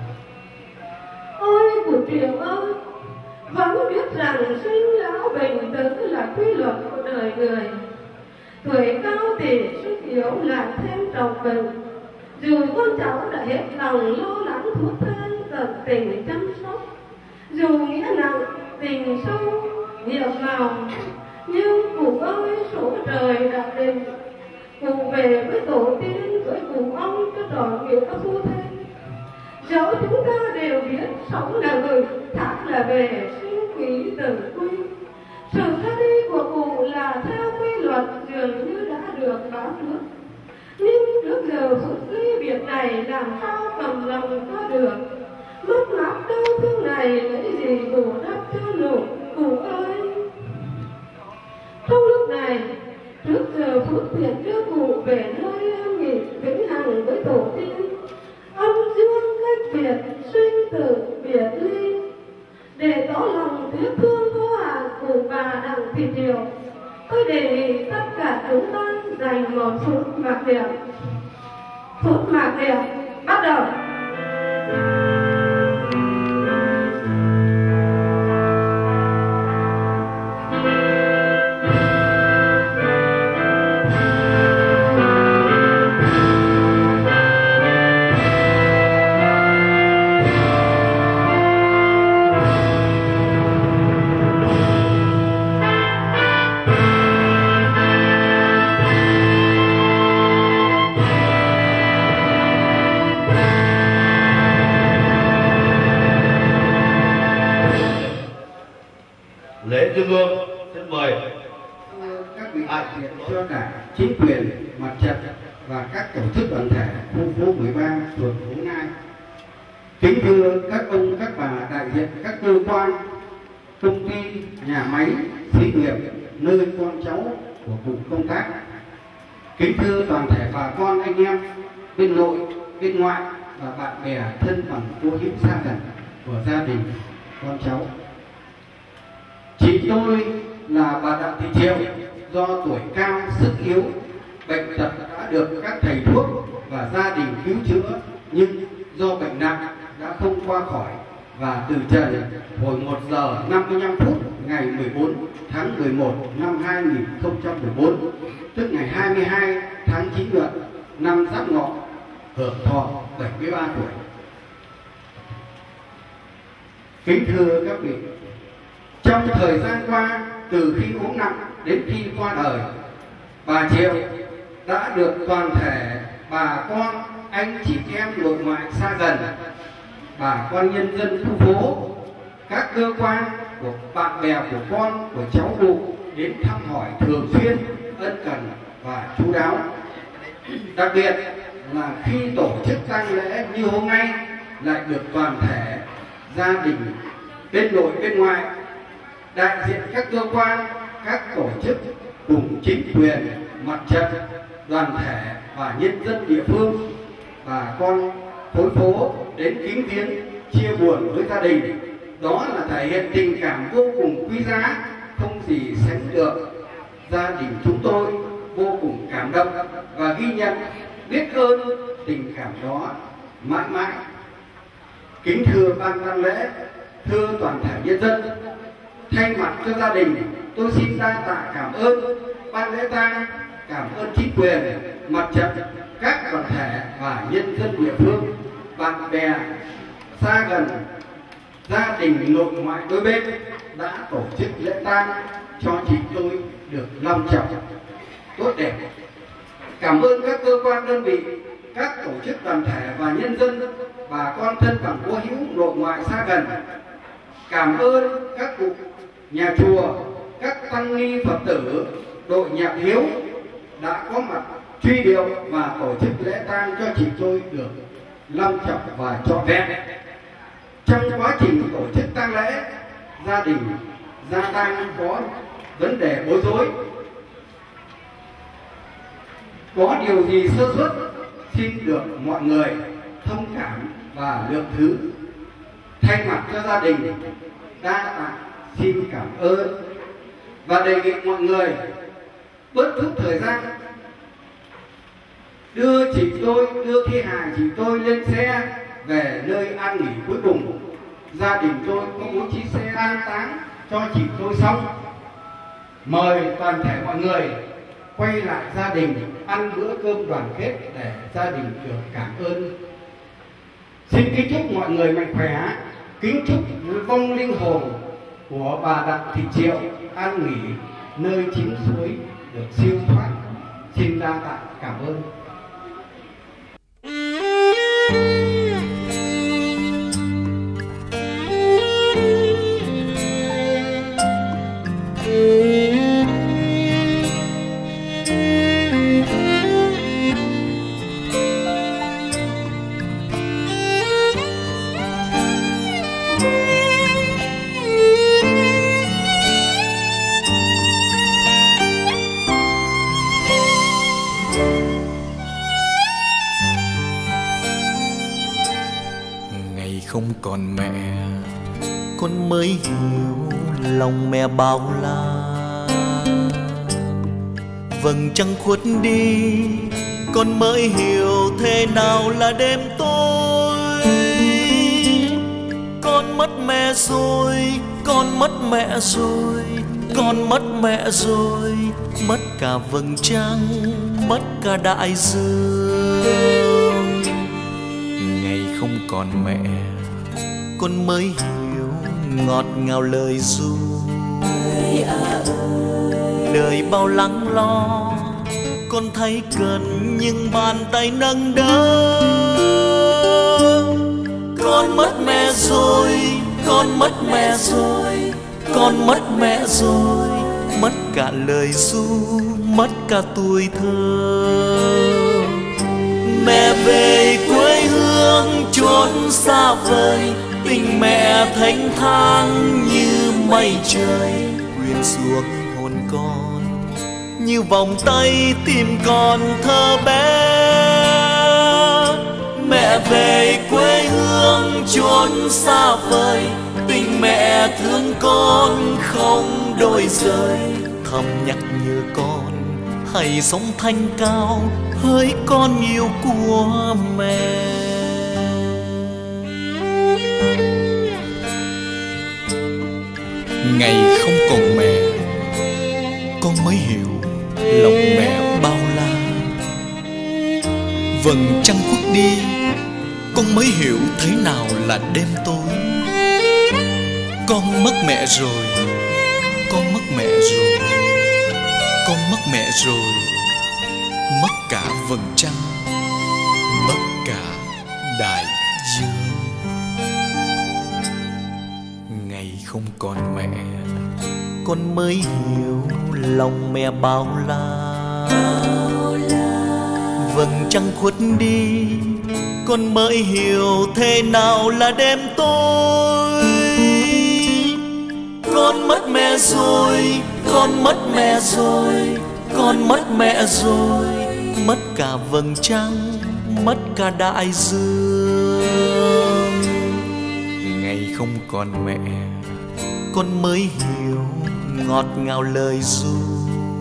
Speaker 9: Ôi cụ Triệu ơi, vẫn biết rằng sinh lão bệnh tử là quy luật của đời người. Tuổi cao thì sức yếu lại thêm trọng bệnh. Dù con cháu đã hết lòng lo lắng thuốc thang, tận tình chăm sóc, dù nghĩa nặng tình sâu nhiệm màu, nhưng cụ ơi số trời đã định, cụ về với tổ tiên, với cụ ông cho trọn nghĩa phu thê. Dẫu chúng ta đều biết sống là người, thác là về, sinh quý tử quy. Sự ra đi của cụ là theo quy luật dường như đã được báo trước. Nhưng trước giờ phút ly biệt này làm sao cầm lòng có được. Mất mát đau thương này lấy gì bù đắp cho nụ cụ ơi. Trong lúc này, trước giờ phút tiễn đưa cụ về nơi an nghỉ vĩnh hằng với tổ tiên, âm dương cách biệt, sinh tử biệt ly, để tỏ lòng tiếc thương vô hạn của bà Đặng Thị Triệu, tôi đề nghị tất cả chúng ta dành một phút mặc niệm. Phút mặc niệm bắt đầu.
Speaker 8: Lễ dân hương, xin mời
Speaker 4: các vị đại diện cho Đảng, chính quyền, mặt trận và các tổ chức đoàn thể khu phố 13, phường Phú Nai. Kính thưa các ông, các bà đại diện các cơ quan, công ty, nhà máy, xí nghiệp, nơi con cháu của cụ công tác. Kính thưa toàn thể bà con anh em bên nội, bên ngoại và bạn bè thân bằng cô hữu xa gần của gia đình con cháu. Chị tôi là bà Đặng Thị Triệu, do tuổi cao, sức yếu, bệnh tật đã được các thầy thuốc và gia đình cứu chữa, nhưng do bệnh nặng đã không qua khỏi và từ trần hồi 1 giờ 55 phút ngày 14 tháng 11 năm 2014, tức ngày 22 tháng 9 Nhuận năm Giáp Ngọ, hưởng thọ 73 tuổi. Kính thưa các vị, trong thời gian qua, từ khi ốm nặng đến khi qua đời, bà Triệu đã được toàn thể bà con, anh chị em nội ngoại xa gần, bà con nhân dân khu phố, các cơ quan của bạn bè của con, của cháu cụ đến thăm hỏi thường xuyên, ân cần và chú đáo. Đặc biệt là khi tổ chức tang lễ như hôm nay lại được toàn thể gia đình bên nội bên ngoại, đại diện các cơ quan, các tổ chức cùng chính quyền, mặt trận, đoàn thể và nhân dân địa phương, bà con khối phố đến kính viếng, chia buồn với gia đình. Đó là thể hiện tình cảm vô cùng quý giá, không gì sánh được. Gia đình chúng tôi vô cùng cảm động và ghi nhận, biết ơn tình cảm đó
Speaker 10: mãi mãi. Kính thưa ban tang lễ, thưa toàn thể nhân dân, thay mặt cho gia đình, tôi xin đa tạ cảm ơn ban lễ tang, cảm ơn chính quyền, mặt trận, các đoàn thể và nhân dân địa phương, bạn bè xa gần, gia đình nội ngoại đôi bên đã tổ chức lễ tang cho chị tôi được long trọng, tốt đẹp. Cảm ơn các cơ quan đơn vị, các tổ chức đoàn thể và nhân dân, bà con thân bằng cố hữu nội ngoại xa gần. Cảm ơn các cụ nhà chùa, các tăng ni Phật tử, đội nhạc hiếu đã có mặt truy điệu và tổ chức lễ tang cho chị tôi được long trọng và trọn vẹn. Trong quá trình tổ chức tang lễ, gia đình gia tang có vấn đề bối rối, có điều gì sơ suất xin được mọi người thông cảm và lượng thứ. Thay mặt cho gia đình đa tạ xin cảm ơn và đề nghị mọi người bớt chút thời gian đưa thi hài chị tôi lên xe về nơi an nghỉ cuối cùng. Gia đình tôi có bố trí xe an táng cho chị tôi xong, mời toàn thể mọi người quay lại gia đình ăn bữa cơm đoàn kết để gia đình được cảm ơn. Xin kính chúc mọi người mạnh khỏe, kính chúc vong linh hồn của bà Đặng Thị Triệu an nghỉ nơi chín suối được siêu thoát. Xin đa tạ cảm ơn.
Speaker 6: Không còn mẹ, con mới hiểu lòng mẹ bao la. Vầng trăng khuất đi, con mới hiểu thế nào là đêm tối. Con mất mẹ rồi, con mất mẹ rồi, con mất mẹ rồi, mất cả vầng trăng, mất cả đại dương. Ngày không còn mẹ, con mới hiểu ngọt ngào lời ru. Đời bao lắng lo, con thấy cần nhưng bàn tay nâng đỡ. Con mất mẹ rồi, con mất mẹ rồi, con mất mẹ rồi, mất cả lời ru, mất cả tuổi thơ. Mẹ về quê hương chốn xa vời, tình mẹ thanh thang như mây trời quyện xuống hồn con, như vòng tay tìm con thơ bé. Mẹ về quê hương chốn xa vời, tình mẹ thương con không đổi rời, thầm nhắc nhở con hãy sống thanh cao hỡi con yêu của mẹ. Ngày không còn mẹ, con mới hiểu lòng mẹ bao la. Vầng trăng khuất đi, con mới hiểu thế nào là đêm tối. Con mất mẹ rồi, con mất mẹ rồi, con mất mẹ rồi, mất cả vầng trăng, mất cả đại dương. Ngày không còn mẹ, con mới hiểu lòng mẹ bao la. Vầng trăng khuất đi, con mới hiểu thế nào là đêm tối. Con mất mẹ rồi, con mất mẹ rồi, con mất mẹ rồi, mất cả vầng trăng, mất cả đại dương. Ngày không còn mẹ, con mới hiểu ngọt ngào lời ru.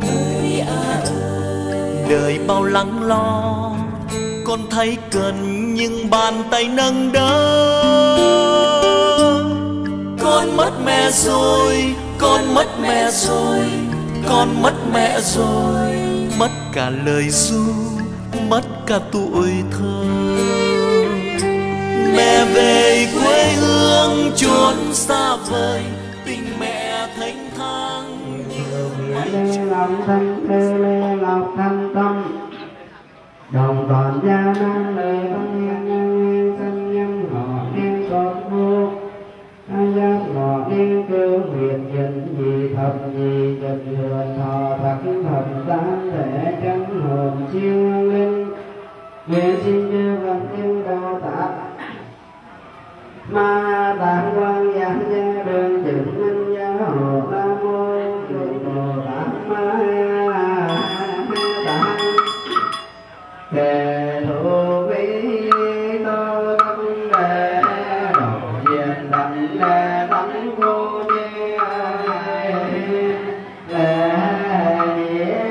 Speaker 6: Đời bao lắng lo, con thấy cần
Speaker 5: nhưng bàn tay nâng đỡ. Con mất mẹ rồi, con mất mẹ rồi, con mất mẹ rồi, mất cả lời ru, mất cả tuổi thơ. Mẹ về quê hương chốn xa vời, tình mẹ thênh thang như mây
Speaker 3: ngọc thanh thư lê ngọc thanh tâm đồng toàn gia nan lời văn nhân sanh nhân họ niên con vô giác ngọ niên cương huyệt dình gì thập gì dịch huyền thọ thật thập tán thể chân hồn siêu linh nguyện xin chư Phật yêu đạo tạ ma tạng quan giảng gia đường chứng minh gia hộ nam mô Bồ Tát Ma Tát kề thủ vi tô tâm đề độ diện đảnh đề tánh cô đê lệ nghĩa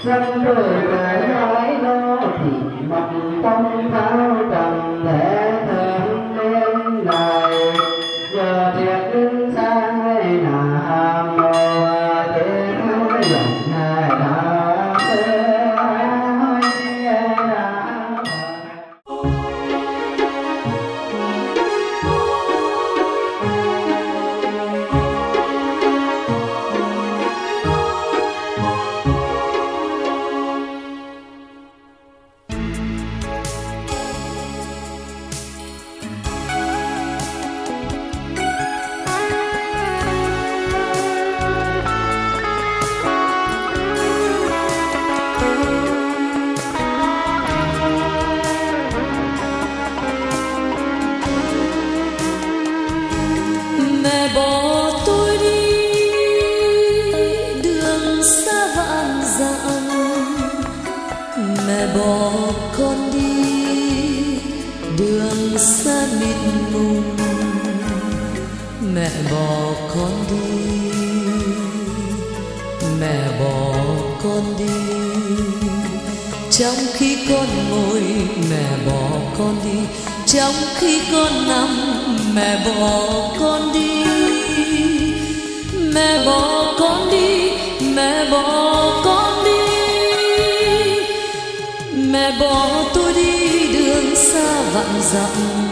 Speaker 3: sân rồi về nói nó thì mặt tông tháo trầm thể thượng lên đời giờ thiệt đứng sang với nào mùa thế nói lòng hai đã
Speaker 2: bỏ con đi đường xa mịt mùng, mẹ bỏ con đi, mẹ bỏ con đi. Trong khi con ngồi mẹ bỏ con đi, trong khi con nằm mẹ bỏ con đi, mẹ bỏ con đi, mẹ bỏ con đi. Mẹ bỏ tôi đi đường xa vạn dặm,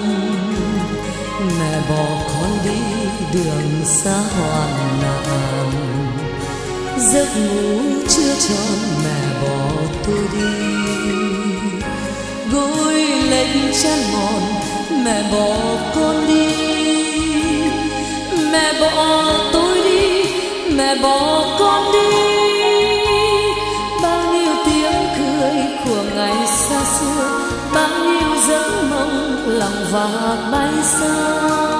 Speaker 2: mẹ bỏ con đi đường xa hoàn nạn. Giấc ngủ chưa tròn mẹ bỏ tôi đi, gối lệch chăn mòn mẹ bỏ con đi. Mẹ bỏ tôi đi, mẹ bỏ con đi. Bao nhiêu tiếng cười của ngày xa xưa, bao nhiêu giấc mộng lòng và bay xa.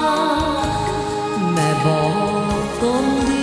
Speaker 2: Mẹ bỏ con đi.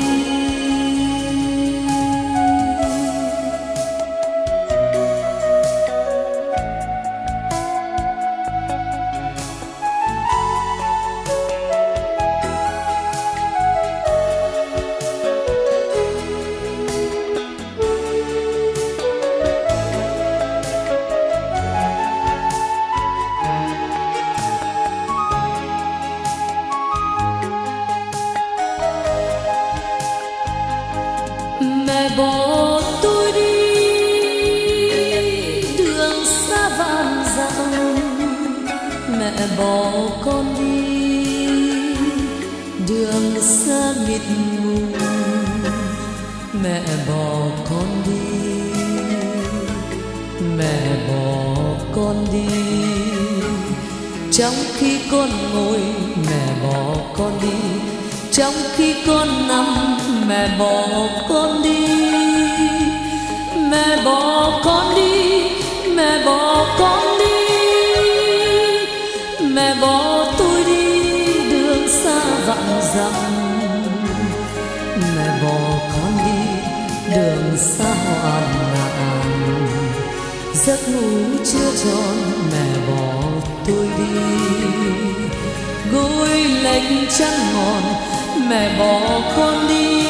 Speaker 2: Mẹ bỏ tôi đi đường xa vạn dặm, mẹ bỏ con đi đường xa mịt mùng. Mẹ bỏ con đi, mẹ bỏ con đi. Trong khi con ngồi mẹ bỏ con đi, trong khi con nằm mẹ bỏ con đi. Mẹ bỏ con đi, mẹ bỏ con đi. Mẹ bỏ tôi đi đường xa vạn dặm, mẹ bỏ con đi đường xa hoàn nạn. Giấc ngủ chưa tròn mẹ bỏ tôi đi, gối lệch chăn mòn mẹ bỏ con đi.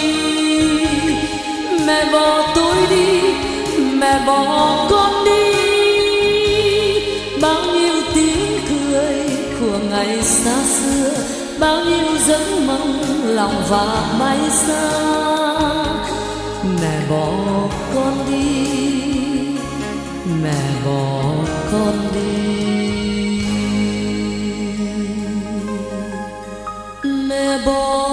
Speaker 2: Mẹ bỏ tôi đi, mẹ bỏ con đi. Bao nhiêu tiếng cười của ngày xa xưa, bao nhiêu giấc mộng lòng và bay xa. Mẹ bỏ con đi, mẹ bỏ con đi. Mẹ bỏ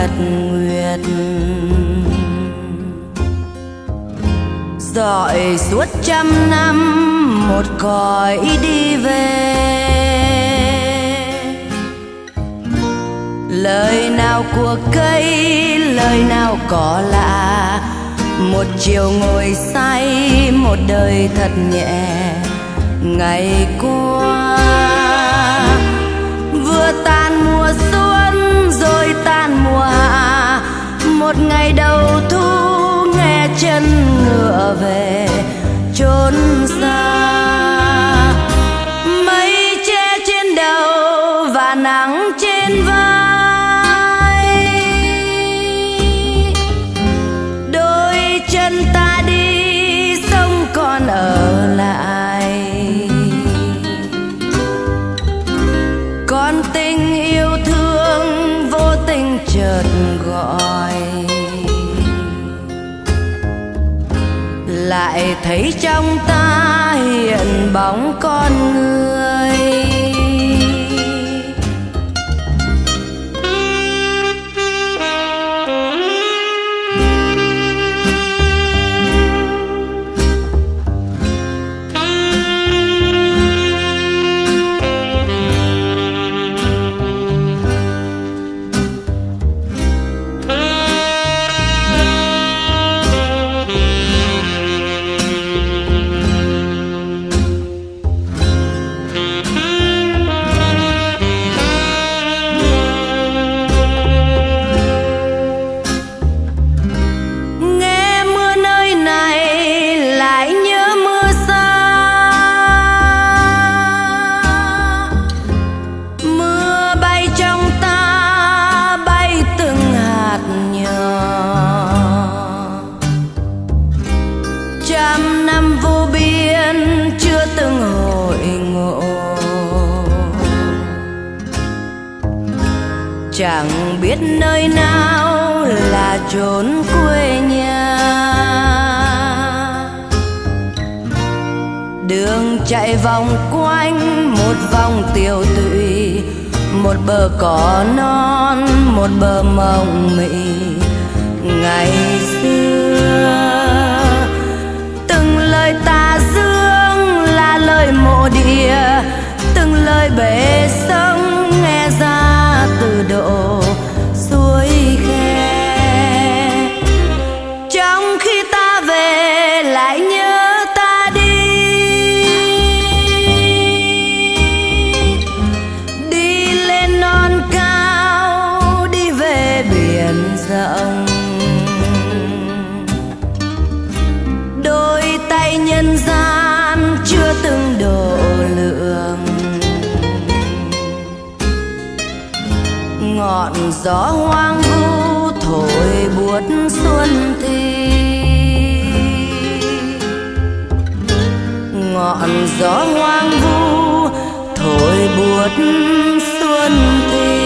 Speaker 6: nhật nguyệt dọi suốt trăm năm một cõi đi về. Lời nào của cây, lời nào có lạ, một chiều ngồi say, một đời thật nhẹ. Ngày qua vừa tan mùa xuân rồi tan mùa hạ, một ngày đầu thu nghe chân ngựa về chốn xa. Mây che trên đầu và nắng trên vai, đôi chân ta đi sông còn ở lại. Con tình yêu thương vô tình chợt gọi, lại thấy trong ta hiện bóng con người. Chẳng biết nơi nào là chốn quê nhà, đường chạy vòng quanh một vòng tiêu tụy, một bờ cỏ non, một bờ mộng mị. Ngày xưa từng lời tà dương là lời mộ địa, từng lời bể sông nghe ra từ độ suối khe. Trong khi ta về lại nhớ ta đi, đi lên non cao, đi về biển rộng. Đôi tay nhân gian chưa từng độ lượng, ngọn gió hoang vu thổi buốt xuân thi. Ngọn gió hoang vu thổi buốt xuân thi.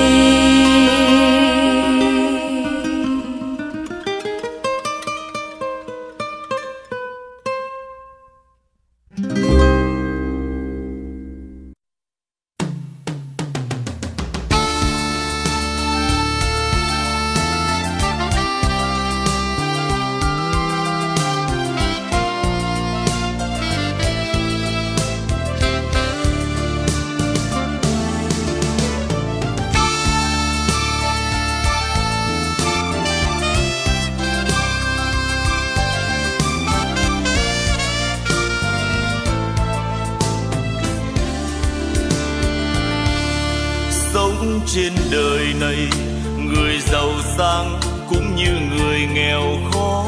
Speaker 7: Trên đời này người giàu sang cũng như người nghèo khó,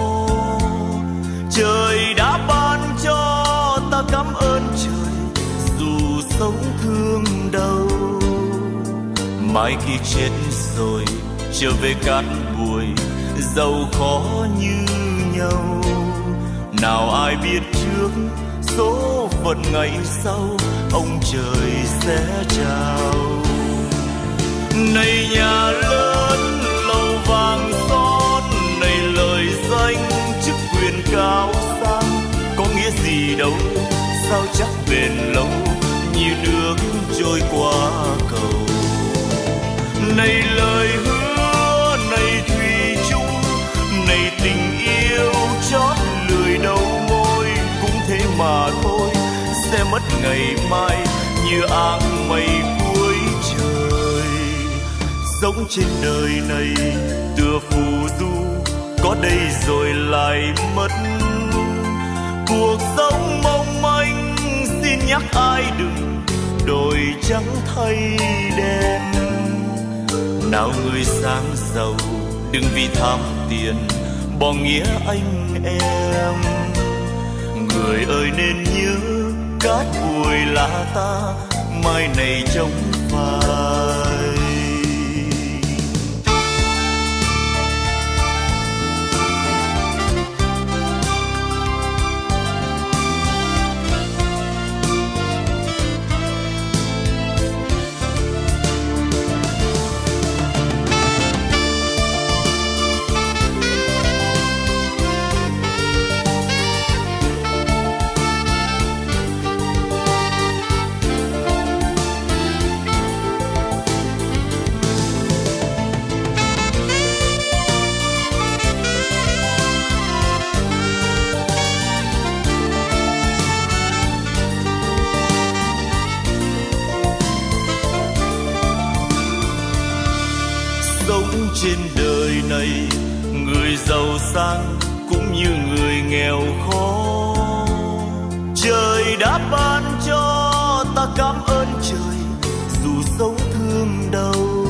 Speaker 7: trời đã ban cho ta cảm ơn trời dù sống thương đau. Mai khi chết rồi trở về cát bụi, giàu khó như nhau. Nào ai biết trước số phận ngày sau ông trời sẽ trao. Này nhà lớn lầu vàng son, này lời danh chức quyền cao sang, có nghĩa gì đâu sao chắc bền lâu như nước trôi qua cầu. Này lời hứa, này
Speaker 11: áng mây cuối trời. Sống trên đời này tựa phù du, có đây rồi lại mất. Cuộc sống mong manh xin nhắc ai đừng đổi trắng thay đen. Nào người sáng giàu đừng vì tham tiền bỏ nghĩa anh em. Người ơi nên nhớ cát bụi là ta, mai này trông phai. Trên đời này người giàu sang cũng như người nghèo khó. Trời đã ban cho ta cảm ơn trời, dù sống thương đau.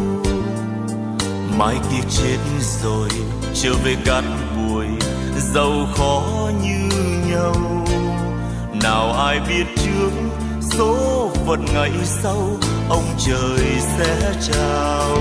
Speaker 11: Mai kia chết rồi trở về cát bụi, giàu khó như nhau. Nào ai biết trước số phận ngày sau, ông trời sẽ trao.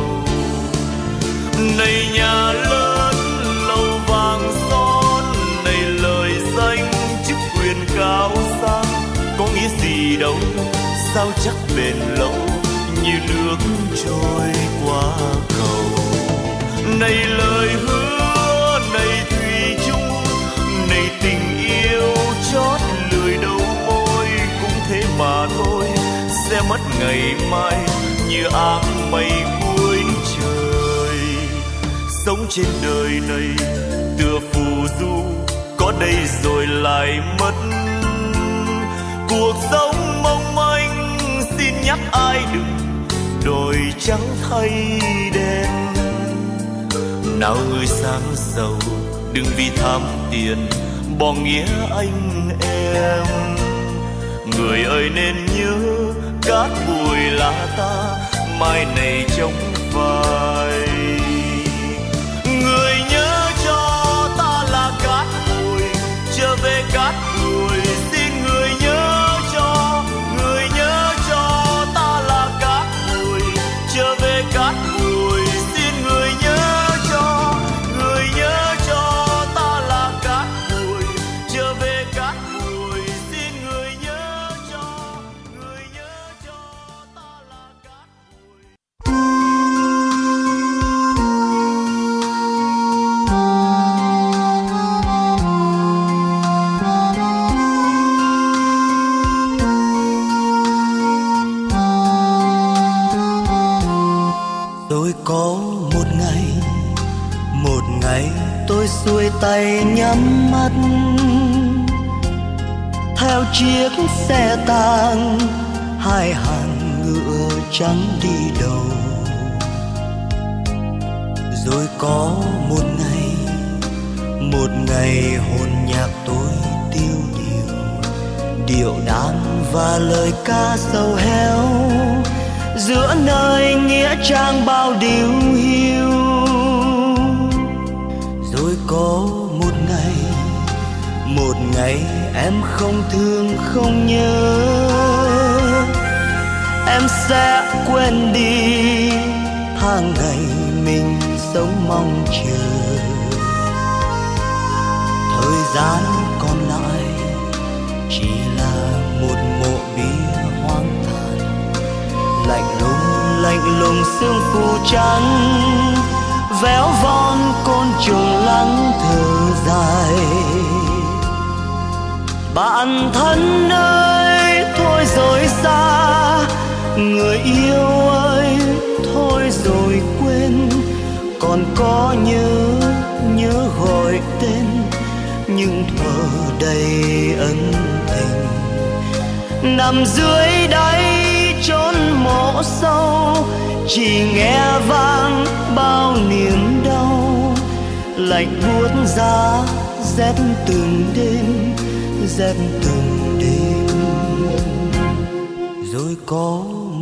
Speaker 11: Này nhà lớn lầu vàng son, này lời danh chức quyền cao sang, có nghĩa gì đâu sao chắc bền lâu như nước trôi qua cầu. Này lời hứa, này thủy chung, này tình yêu chót lười đầu môi, cũng thế mà thôi sẽ mất ngày mai như áng mây cuối trời. Sống trên đời này tựa phù du, có đây rồi lại mất. Cuộc sống mong manh xin nhắc ai đừng đổi trắng thay đen. Nào người sáng giàu đừng vì tham tiền bỏ nghĩa anh em. Người ơi nên nhớ cát bụi là ta, mai này trông phai. Người nhớ cho ta là cát bụi, trở về cát bụi. Xin người nhớ cho ta là cát bụi, trở về cát bụi. Xin người nhớ cho ta là cát bụi, trở về cát bụi. Xin người nhớ cho ta là cát bụi.
Speaker 6: Có một ngày tôi xuôi tay nhắm mắt theo chiếc xe tang, hai hàng ngựa trắng đi đầu. Rồi có một ngày hồn nhạc tôi tiêu điều, điệu đàn và lời ca sầu héo giữa nơi nghĩa trang bao điều hiu. Rồi có một ngày em không thương không nhớ, em sẽ quên đi tháng ngày mình sống mong chờ. Thời gian còn lại chỉ là một mộ bia hoang tàn, lạnh lùng sương phù trắng, véo von côn trùng lắng thở dài. Bạn thân ơi thôi rồi xa, người yêu ơi thôi rồi quên. Còn có nhớ gọi tên, nhưng thuở đầy ân tình nằm dưới đáy
Speaker 11: chốn mộ sâu, chỉ nghe vang bao niềm đau. Lạnh buốt giá rét từng đêm, rét từng đêm. Rồi có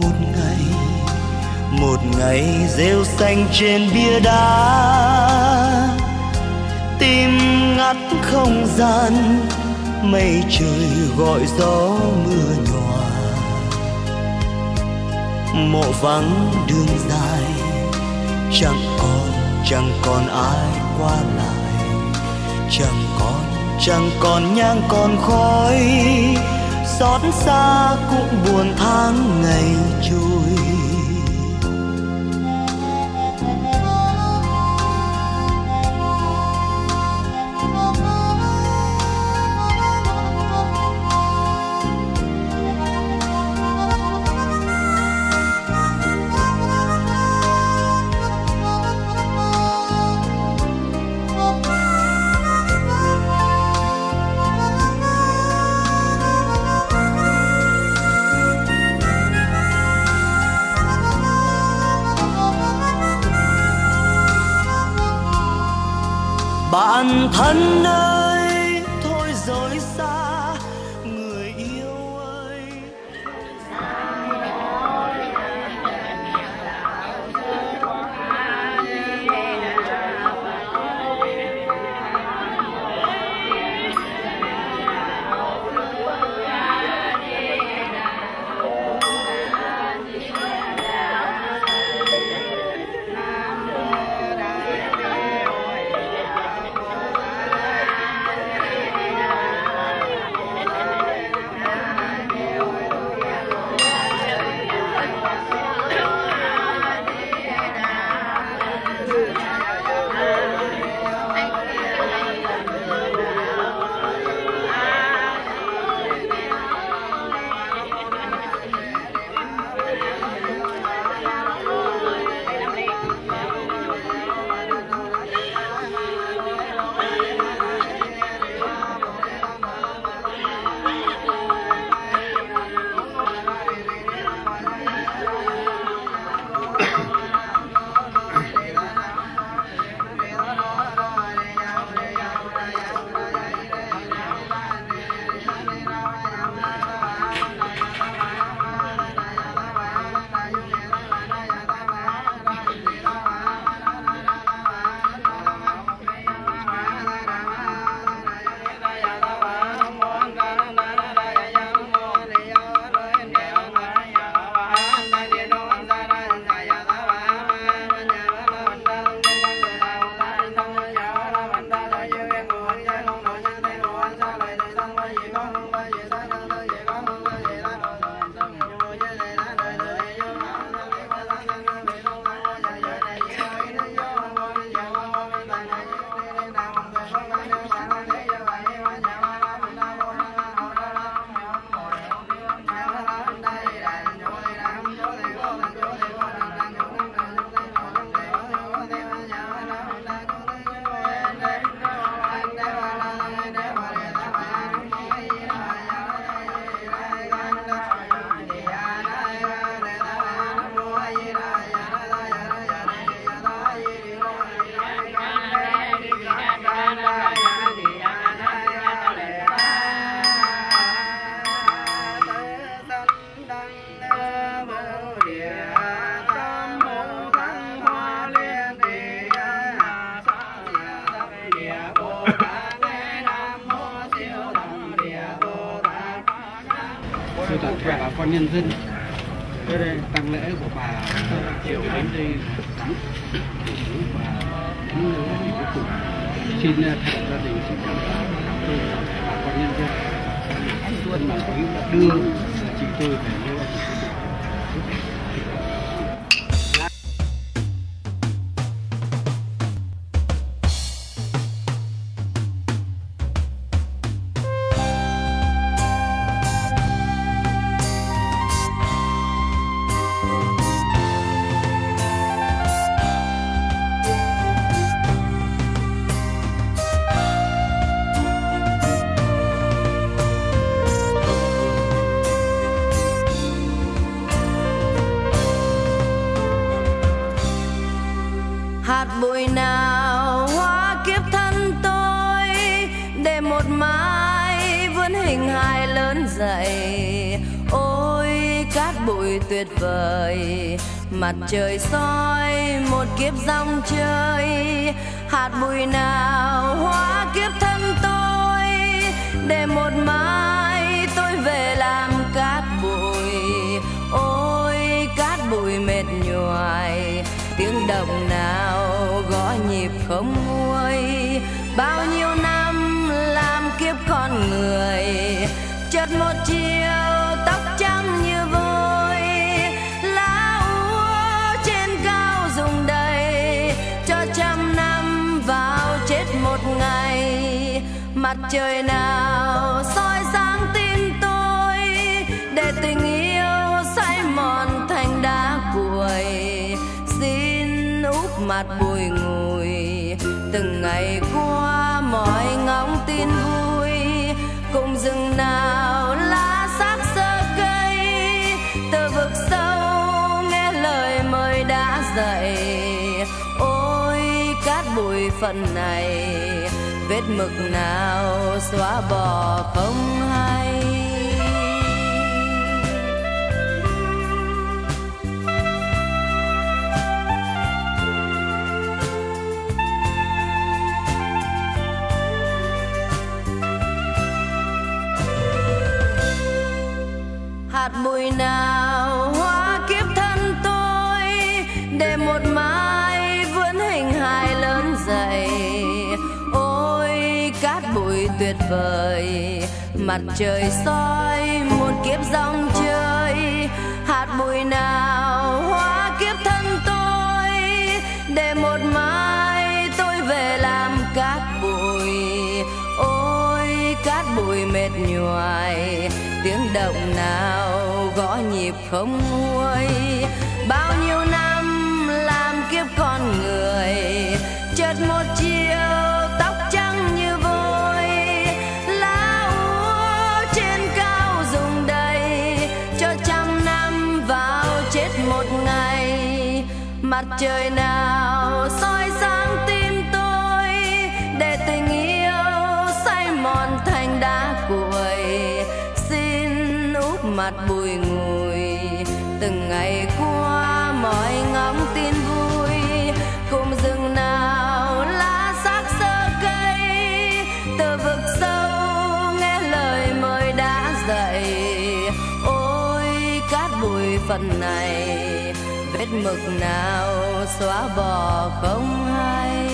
Speaker 11: một ngày rêu xanh trên bia đá, tim ngắt không gian, mây trời gọi gió mưa nhòa. Mộ vắng đường dài, chẳng còn ai qua lại, chẳng còn nhang còn khói. Xót xa cũng buồn tháng ngày trôi. Bạn thân ơi, thôi rồi xa, người yêu ơi.
Speaker 10: Thưa toàn thể bà con nhân dân, đây tang lễ của bà Triệu đến đây và cuối cùng xin thay gia đình xin cảm ơn bà con nhân dân luôn mà đưa chị tôi về nơi.
Speaker 6: hạt bụi nào hóa kiếp thân tôi, để một mai vươn hình hài lớn dậy. Ôi cát bụi tuyệt vời, mặt trời soi một kiếp dòng chơi. Hạt bụi nào hóa kiếp thân tôi, để một mai tôi về làm cát bụi. Ôi cát bụi mệt nhoài, tiếng động nào gõ nhịp không nguôi. Bao nhiêu năm làm kiếp con người, chợt một chiều tóc trắng như vôi. Lá úa trên cao rụng đầy, cho trăm năm vào chết một ngày. Mặt trời nào soi sáng tin tôi, để tình yêu say mòn thành đá cuội. Xin úp mặt bùi ngùi, từng ngày qua mỏi ngóng tin vui. Cùng rừng nào lá xác sơ cây, từ vực sâu nghe lời mời đã dậy. Ôi cát bụi phận này, vết mực nào xóa bỏ không hay. Hạt bụi nào hóa kiếp thân tôi, để một mai vươn hình hài lớn dậy. Ôi cát bụi tuyệt vời, mặt trời soi một kiếp dòng chơi. Hạt bụi nào hóa kiếp thân tôi, để một mai tôi về làm cát bụi. Ôi cát bụi mệt nhoài, tiếng động nào gõ nhịp không nguôi. Bao nhiêu năm làm kiếp con người, chợt một chiều tóc trắng như vôi. Lá úa trên cao rụng đầy, cho trăm năm vào chết một ngày. Mặt trời nào soi sáng tim tôi, để tình yêu say mòn thành đá cuội. Xin úp mặt bùi ngùi, từng ngày qua mỏi ngóng tin vui. Cùng rừng nào lá xác sơ cây, từ vực sâu nghe lời mời đã dậy. Ôi cát bụi phận này, vết mực nào xóa bỏ không hay.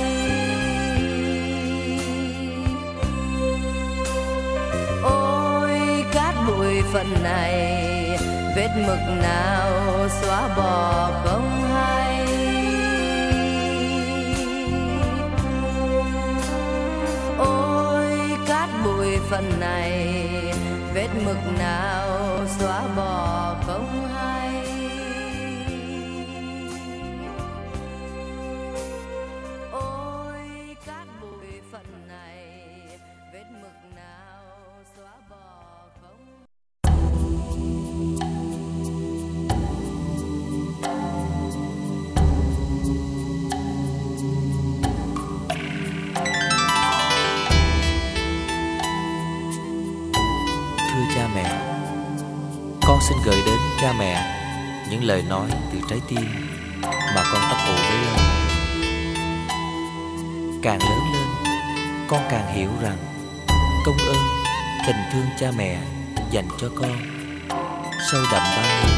Speaker 6: Ôi cát bụi phận này, vết mực nào xóa bỏ không hay. Ôi cát bụi phận này, vết mực nào xóa bỏ không hay. Ôi cát bụi phận này, vết mực nào xóa bỏ không.
Speaker 12: Thưa cha mẹ, con xin gửi đến cha mẹ những lời nói từ trái tim mà con ấp ủ bấy lâu. Càng lớn lên, con càng hiểu rằng công ơn, tình thương cha mẹ dành cho con sâu đậm bao nhiêu.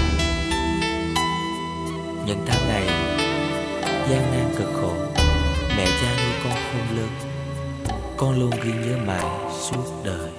Speaker 12: Những tháng ngày gian nan cực khổ, mẹ cha nuôi con khôn lớn, con luôn ghi nhớ mãi suốt đời.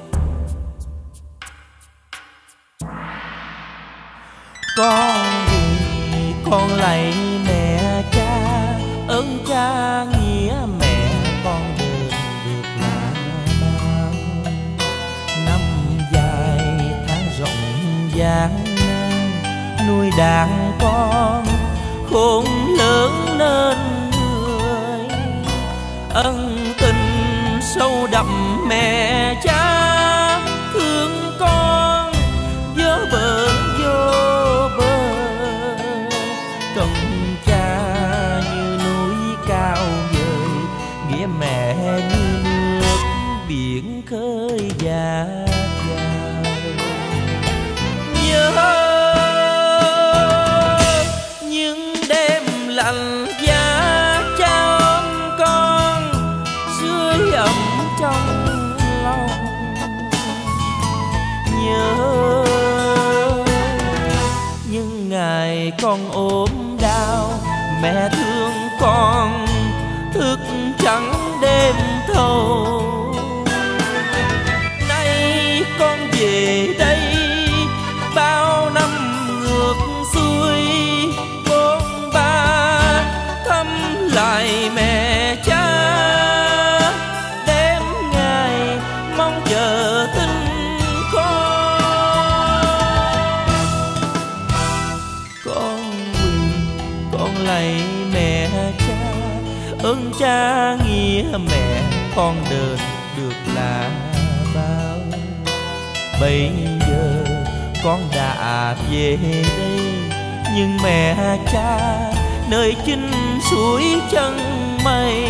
Speaker 7: Con vì con lạy mẹ cha, ơn cha nghĩa mẹ con được là bao. Năm dài tháng rộng gian nan, nuôi đàn con khôn lớn nên người. Ân tình sâu đậm mẹ cha thương con nhớ bờ vô bờ. Công cha như núi cao
Speaker 12: nghĩa mẹ như nước biển khơi dạt dào. Nhớ những đêm lạnh giá cha ôm con dưới ấm trong lòng. Nhớ những ngày con ốm đau mẹ thương con thức trắng đêm thâu. Nay con về đây bao năm ngược xuôi, bôn ba thăm lại mẹ cha, đêm ngày mong chờ tin con quỳ con lạy mẹ cha, ơn cha nghĩa mẹ con đền được là bao. Bây giờ con đã về đây nhưng mẹ cha nơi chinh suối chân mây.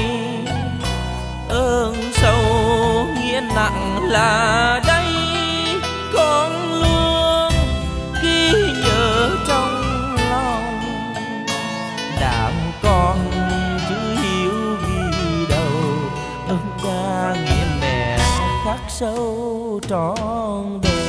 Speaker 12: Ơn sâu nghĩa nặng là đây con luôn ghi nhớ trong lòng. Đạo con chứ hiểu ghi đâu, ơn cha nghĩa mẹ khắc sâu trọn đời.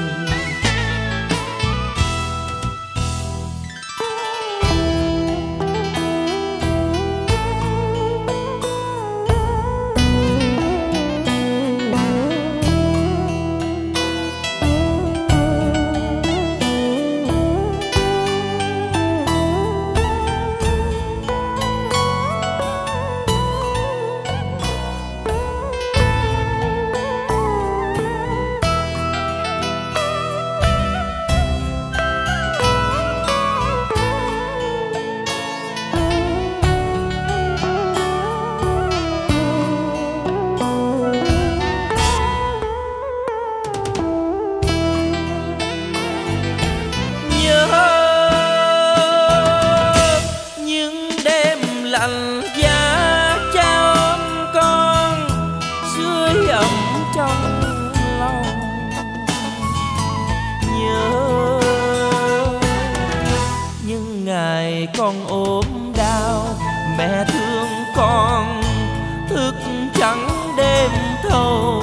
Speaker 12: Con ốm đau mẹ thương con thức trắng đêm thâu.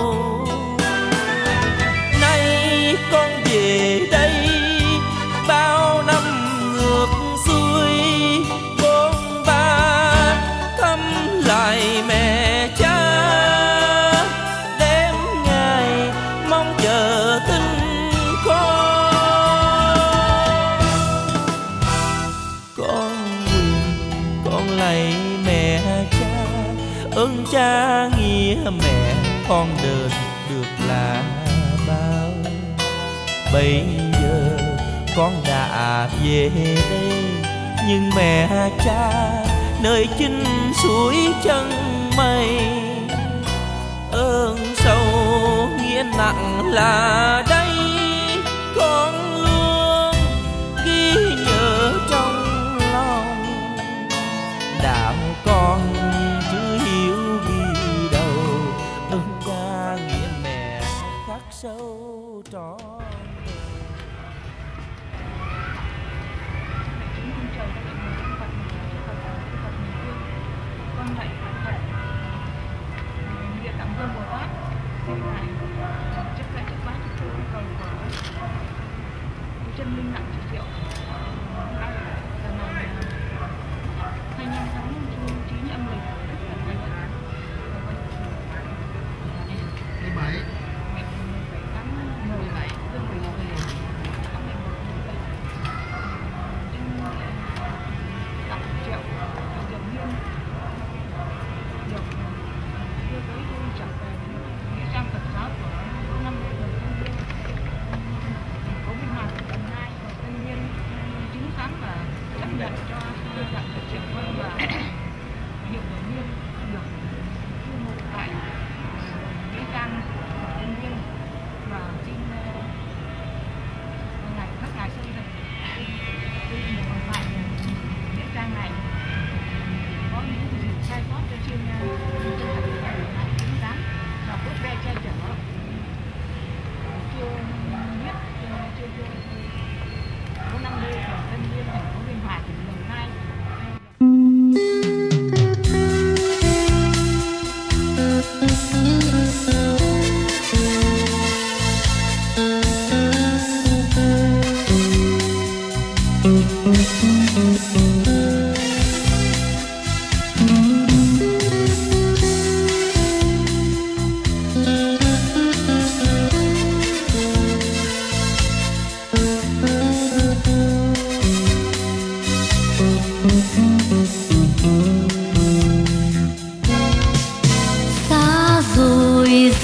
Speaker 12: Nay con về đây bao năm ngược xuôi, bôn ba thăm lại mẹ cha, đêm ngày mong chờ tin lạy mẹ cha. Ơn cha nghĩa mẹ con đền được là bao. Bây giờ con đã về đây nhưng mẹ cha nơi chinh suối chân mây. Ơn sâu nghĩa nặng là đây con luôn ghi nhớ trong lòng. Đạo con chứ hiểu ghi đâu, ơn cha nghĩa mẹ khắc sâu trọn đời.
Speaker 13: Con lạy Phật, nguyện cảm ơn Bồ Tát, xin ngài chấp lại chấp bát cho cầu của chân linh nặng trị triệu. Lần này 25 tháng 9 âm lịch tháng 17 dương lịch tháng 11 đặng triệu Diệu Hiên được đưa tới vui trở về nghĩa trang Phật giáo của năm đệ tử Tân Biên, thành phố Biên Hòa, tỉnh Đồng Nai và Tân Biên chứng giám và chấp nhận cho đưa đặng Triệu Vân và Diệu Hiên được cư ngụ tại nghĩa trang Tân Biên và xin các ngài xây dựng một tại nghĩa trang này có những gì sai sót cho trên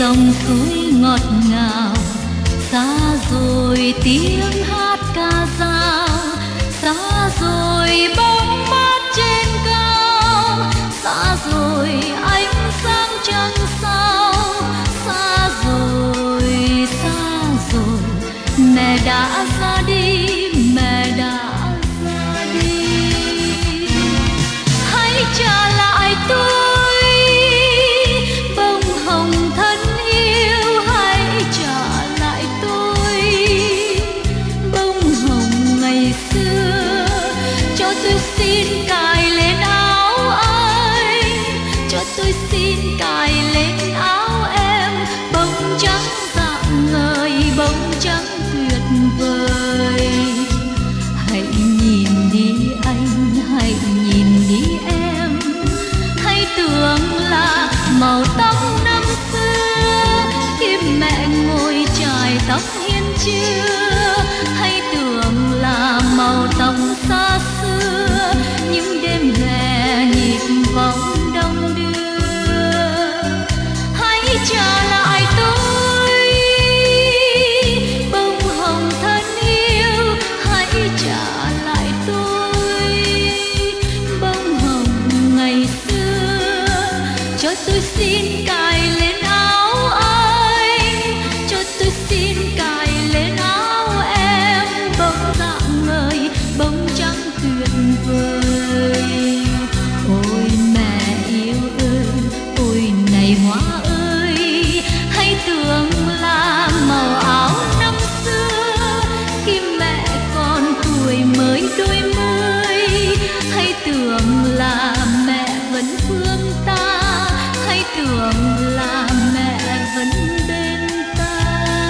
Speaker 2: dòng suối ngọt ngào, xa rồi tiếng hát ca dao, xa rồi bóng mát trên cao, xa rồi ánh sáng trăng sao, xa rồi mẹ đã ra đi, mẹ đã ra đi. Hãy trả lại tôi bông hồng thân yêu, hãy trả lại tôi bông hồng ngày xưa, cho tôi xin cài lên áo anh, cho tôi xin cài lên áo em, bông trắng rạng ngời, bông trắng tuyệt vời. Hãy nhìn đi anh, hãy nhìn đi em, hãy tưởng là màu tóc năm xưa khi mẹ ngồi chải tóc hiên trưa, hãy tưởng là màu tóc xa xưa những đêm hè nhịp vòng đông đưa. Hãy trả lại tôi bông hồng thân yêu, hãy trả lại tôi bông hồng ngày xưa, cho tôi xin cài lên áo anh, cho tôi xin cài lên áo em, bông rạng ngời, bông trắng tuyệt vời. Ôi mẹ yêu ơi, ôi này hoa ơi, hãy tưởng là màu áo năm xưa khi mẹ còn tuổi mới đôi mươi, hãy tưởng là mẹ vẫn thương ta, hãy tưởng là mẹ vẫn bên ta.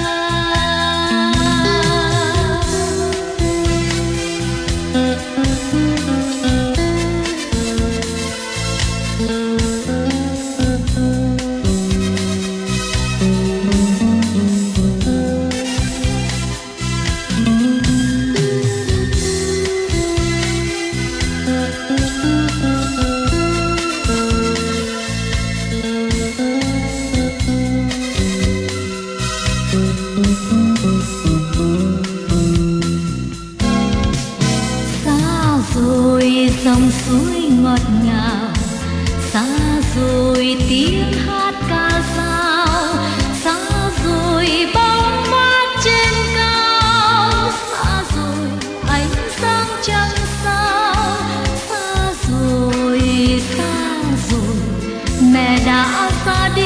Speaker 2: Xa rồi dòng suối ngọt ngào, xa rồi tiếng hát ca dao, xa rồi bóng mát trên cao, xa rồi ánh sáng trăng sao, xa rồi mẹ đã ra đi.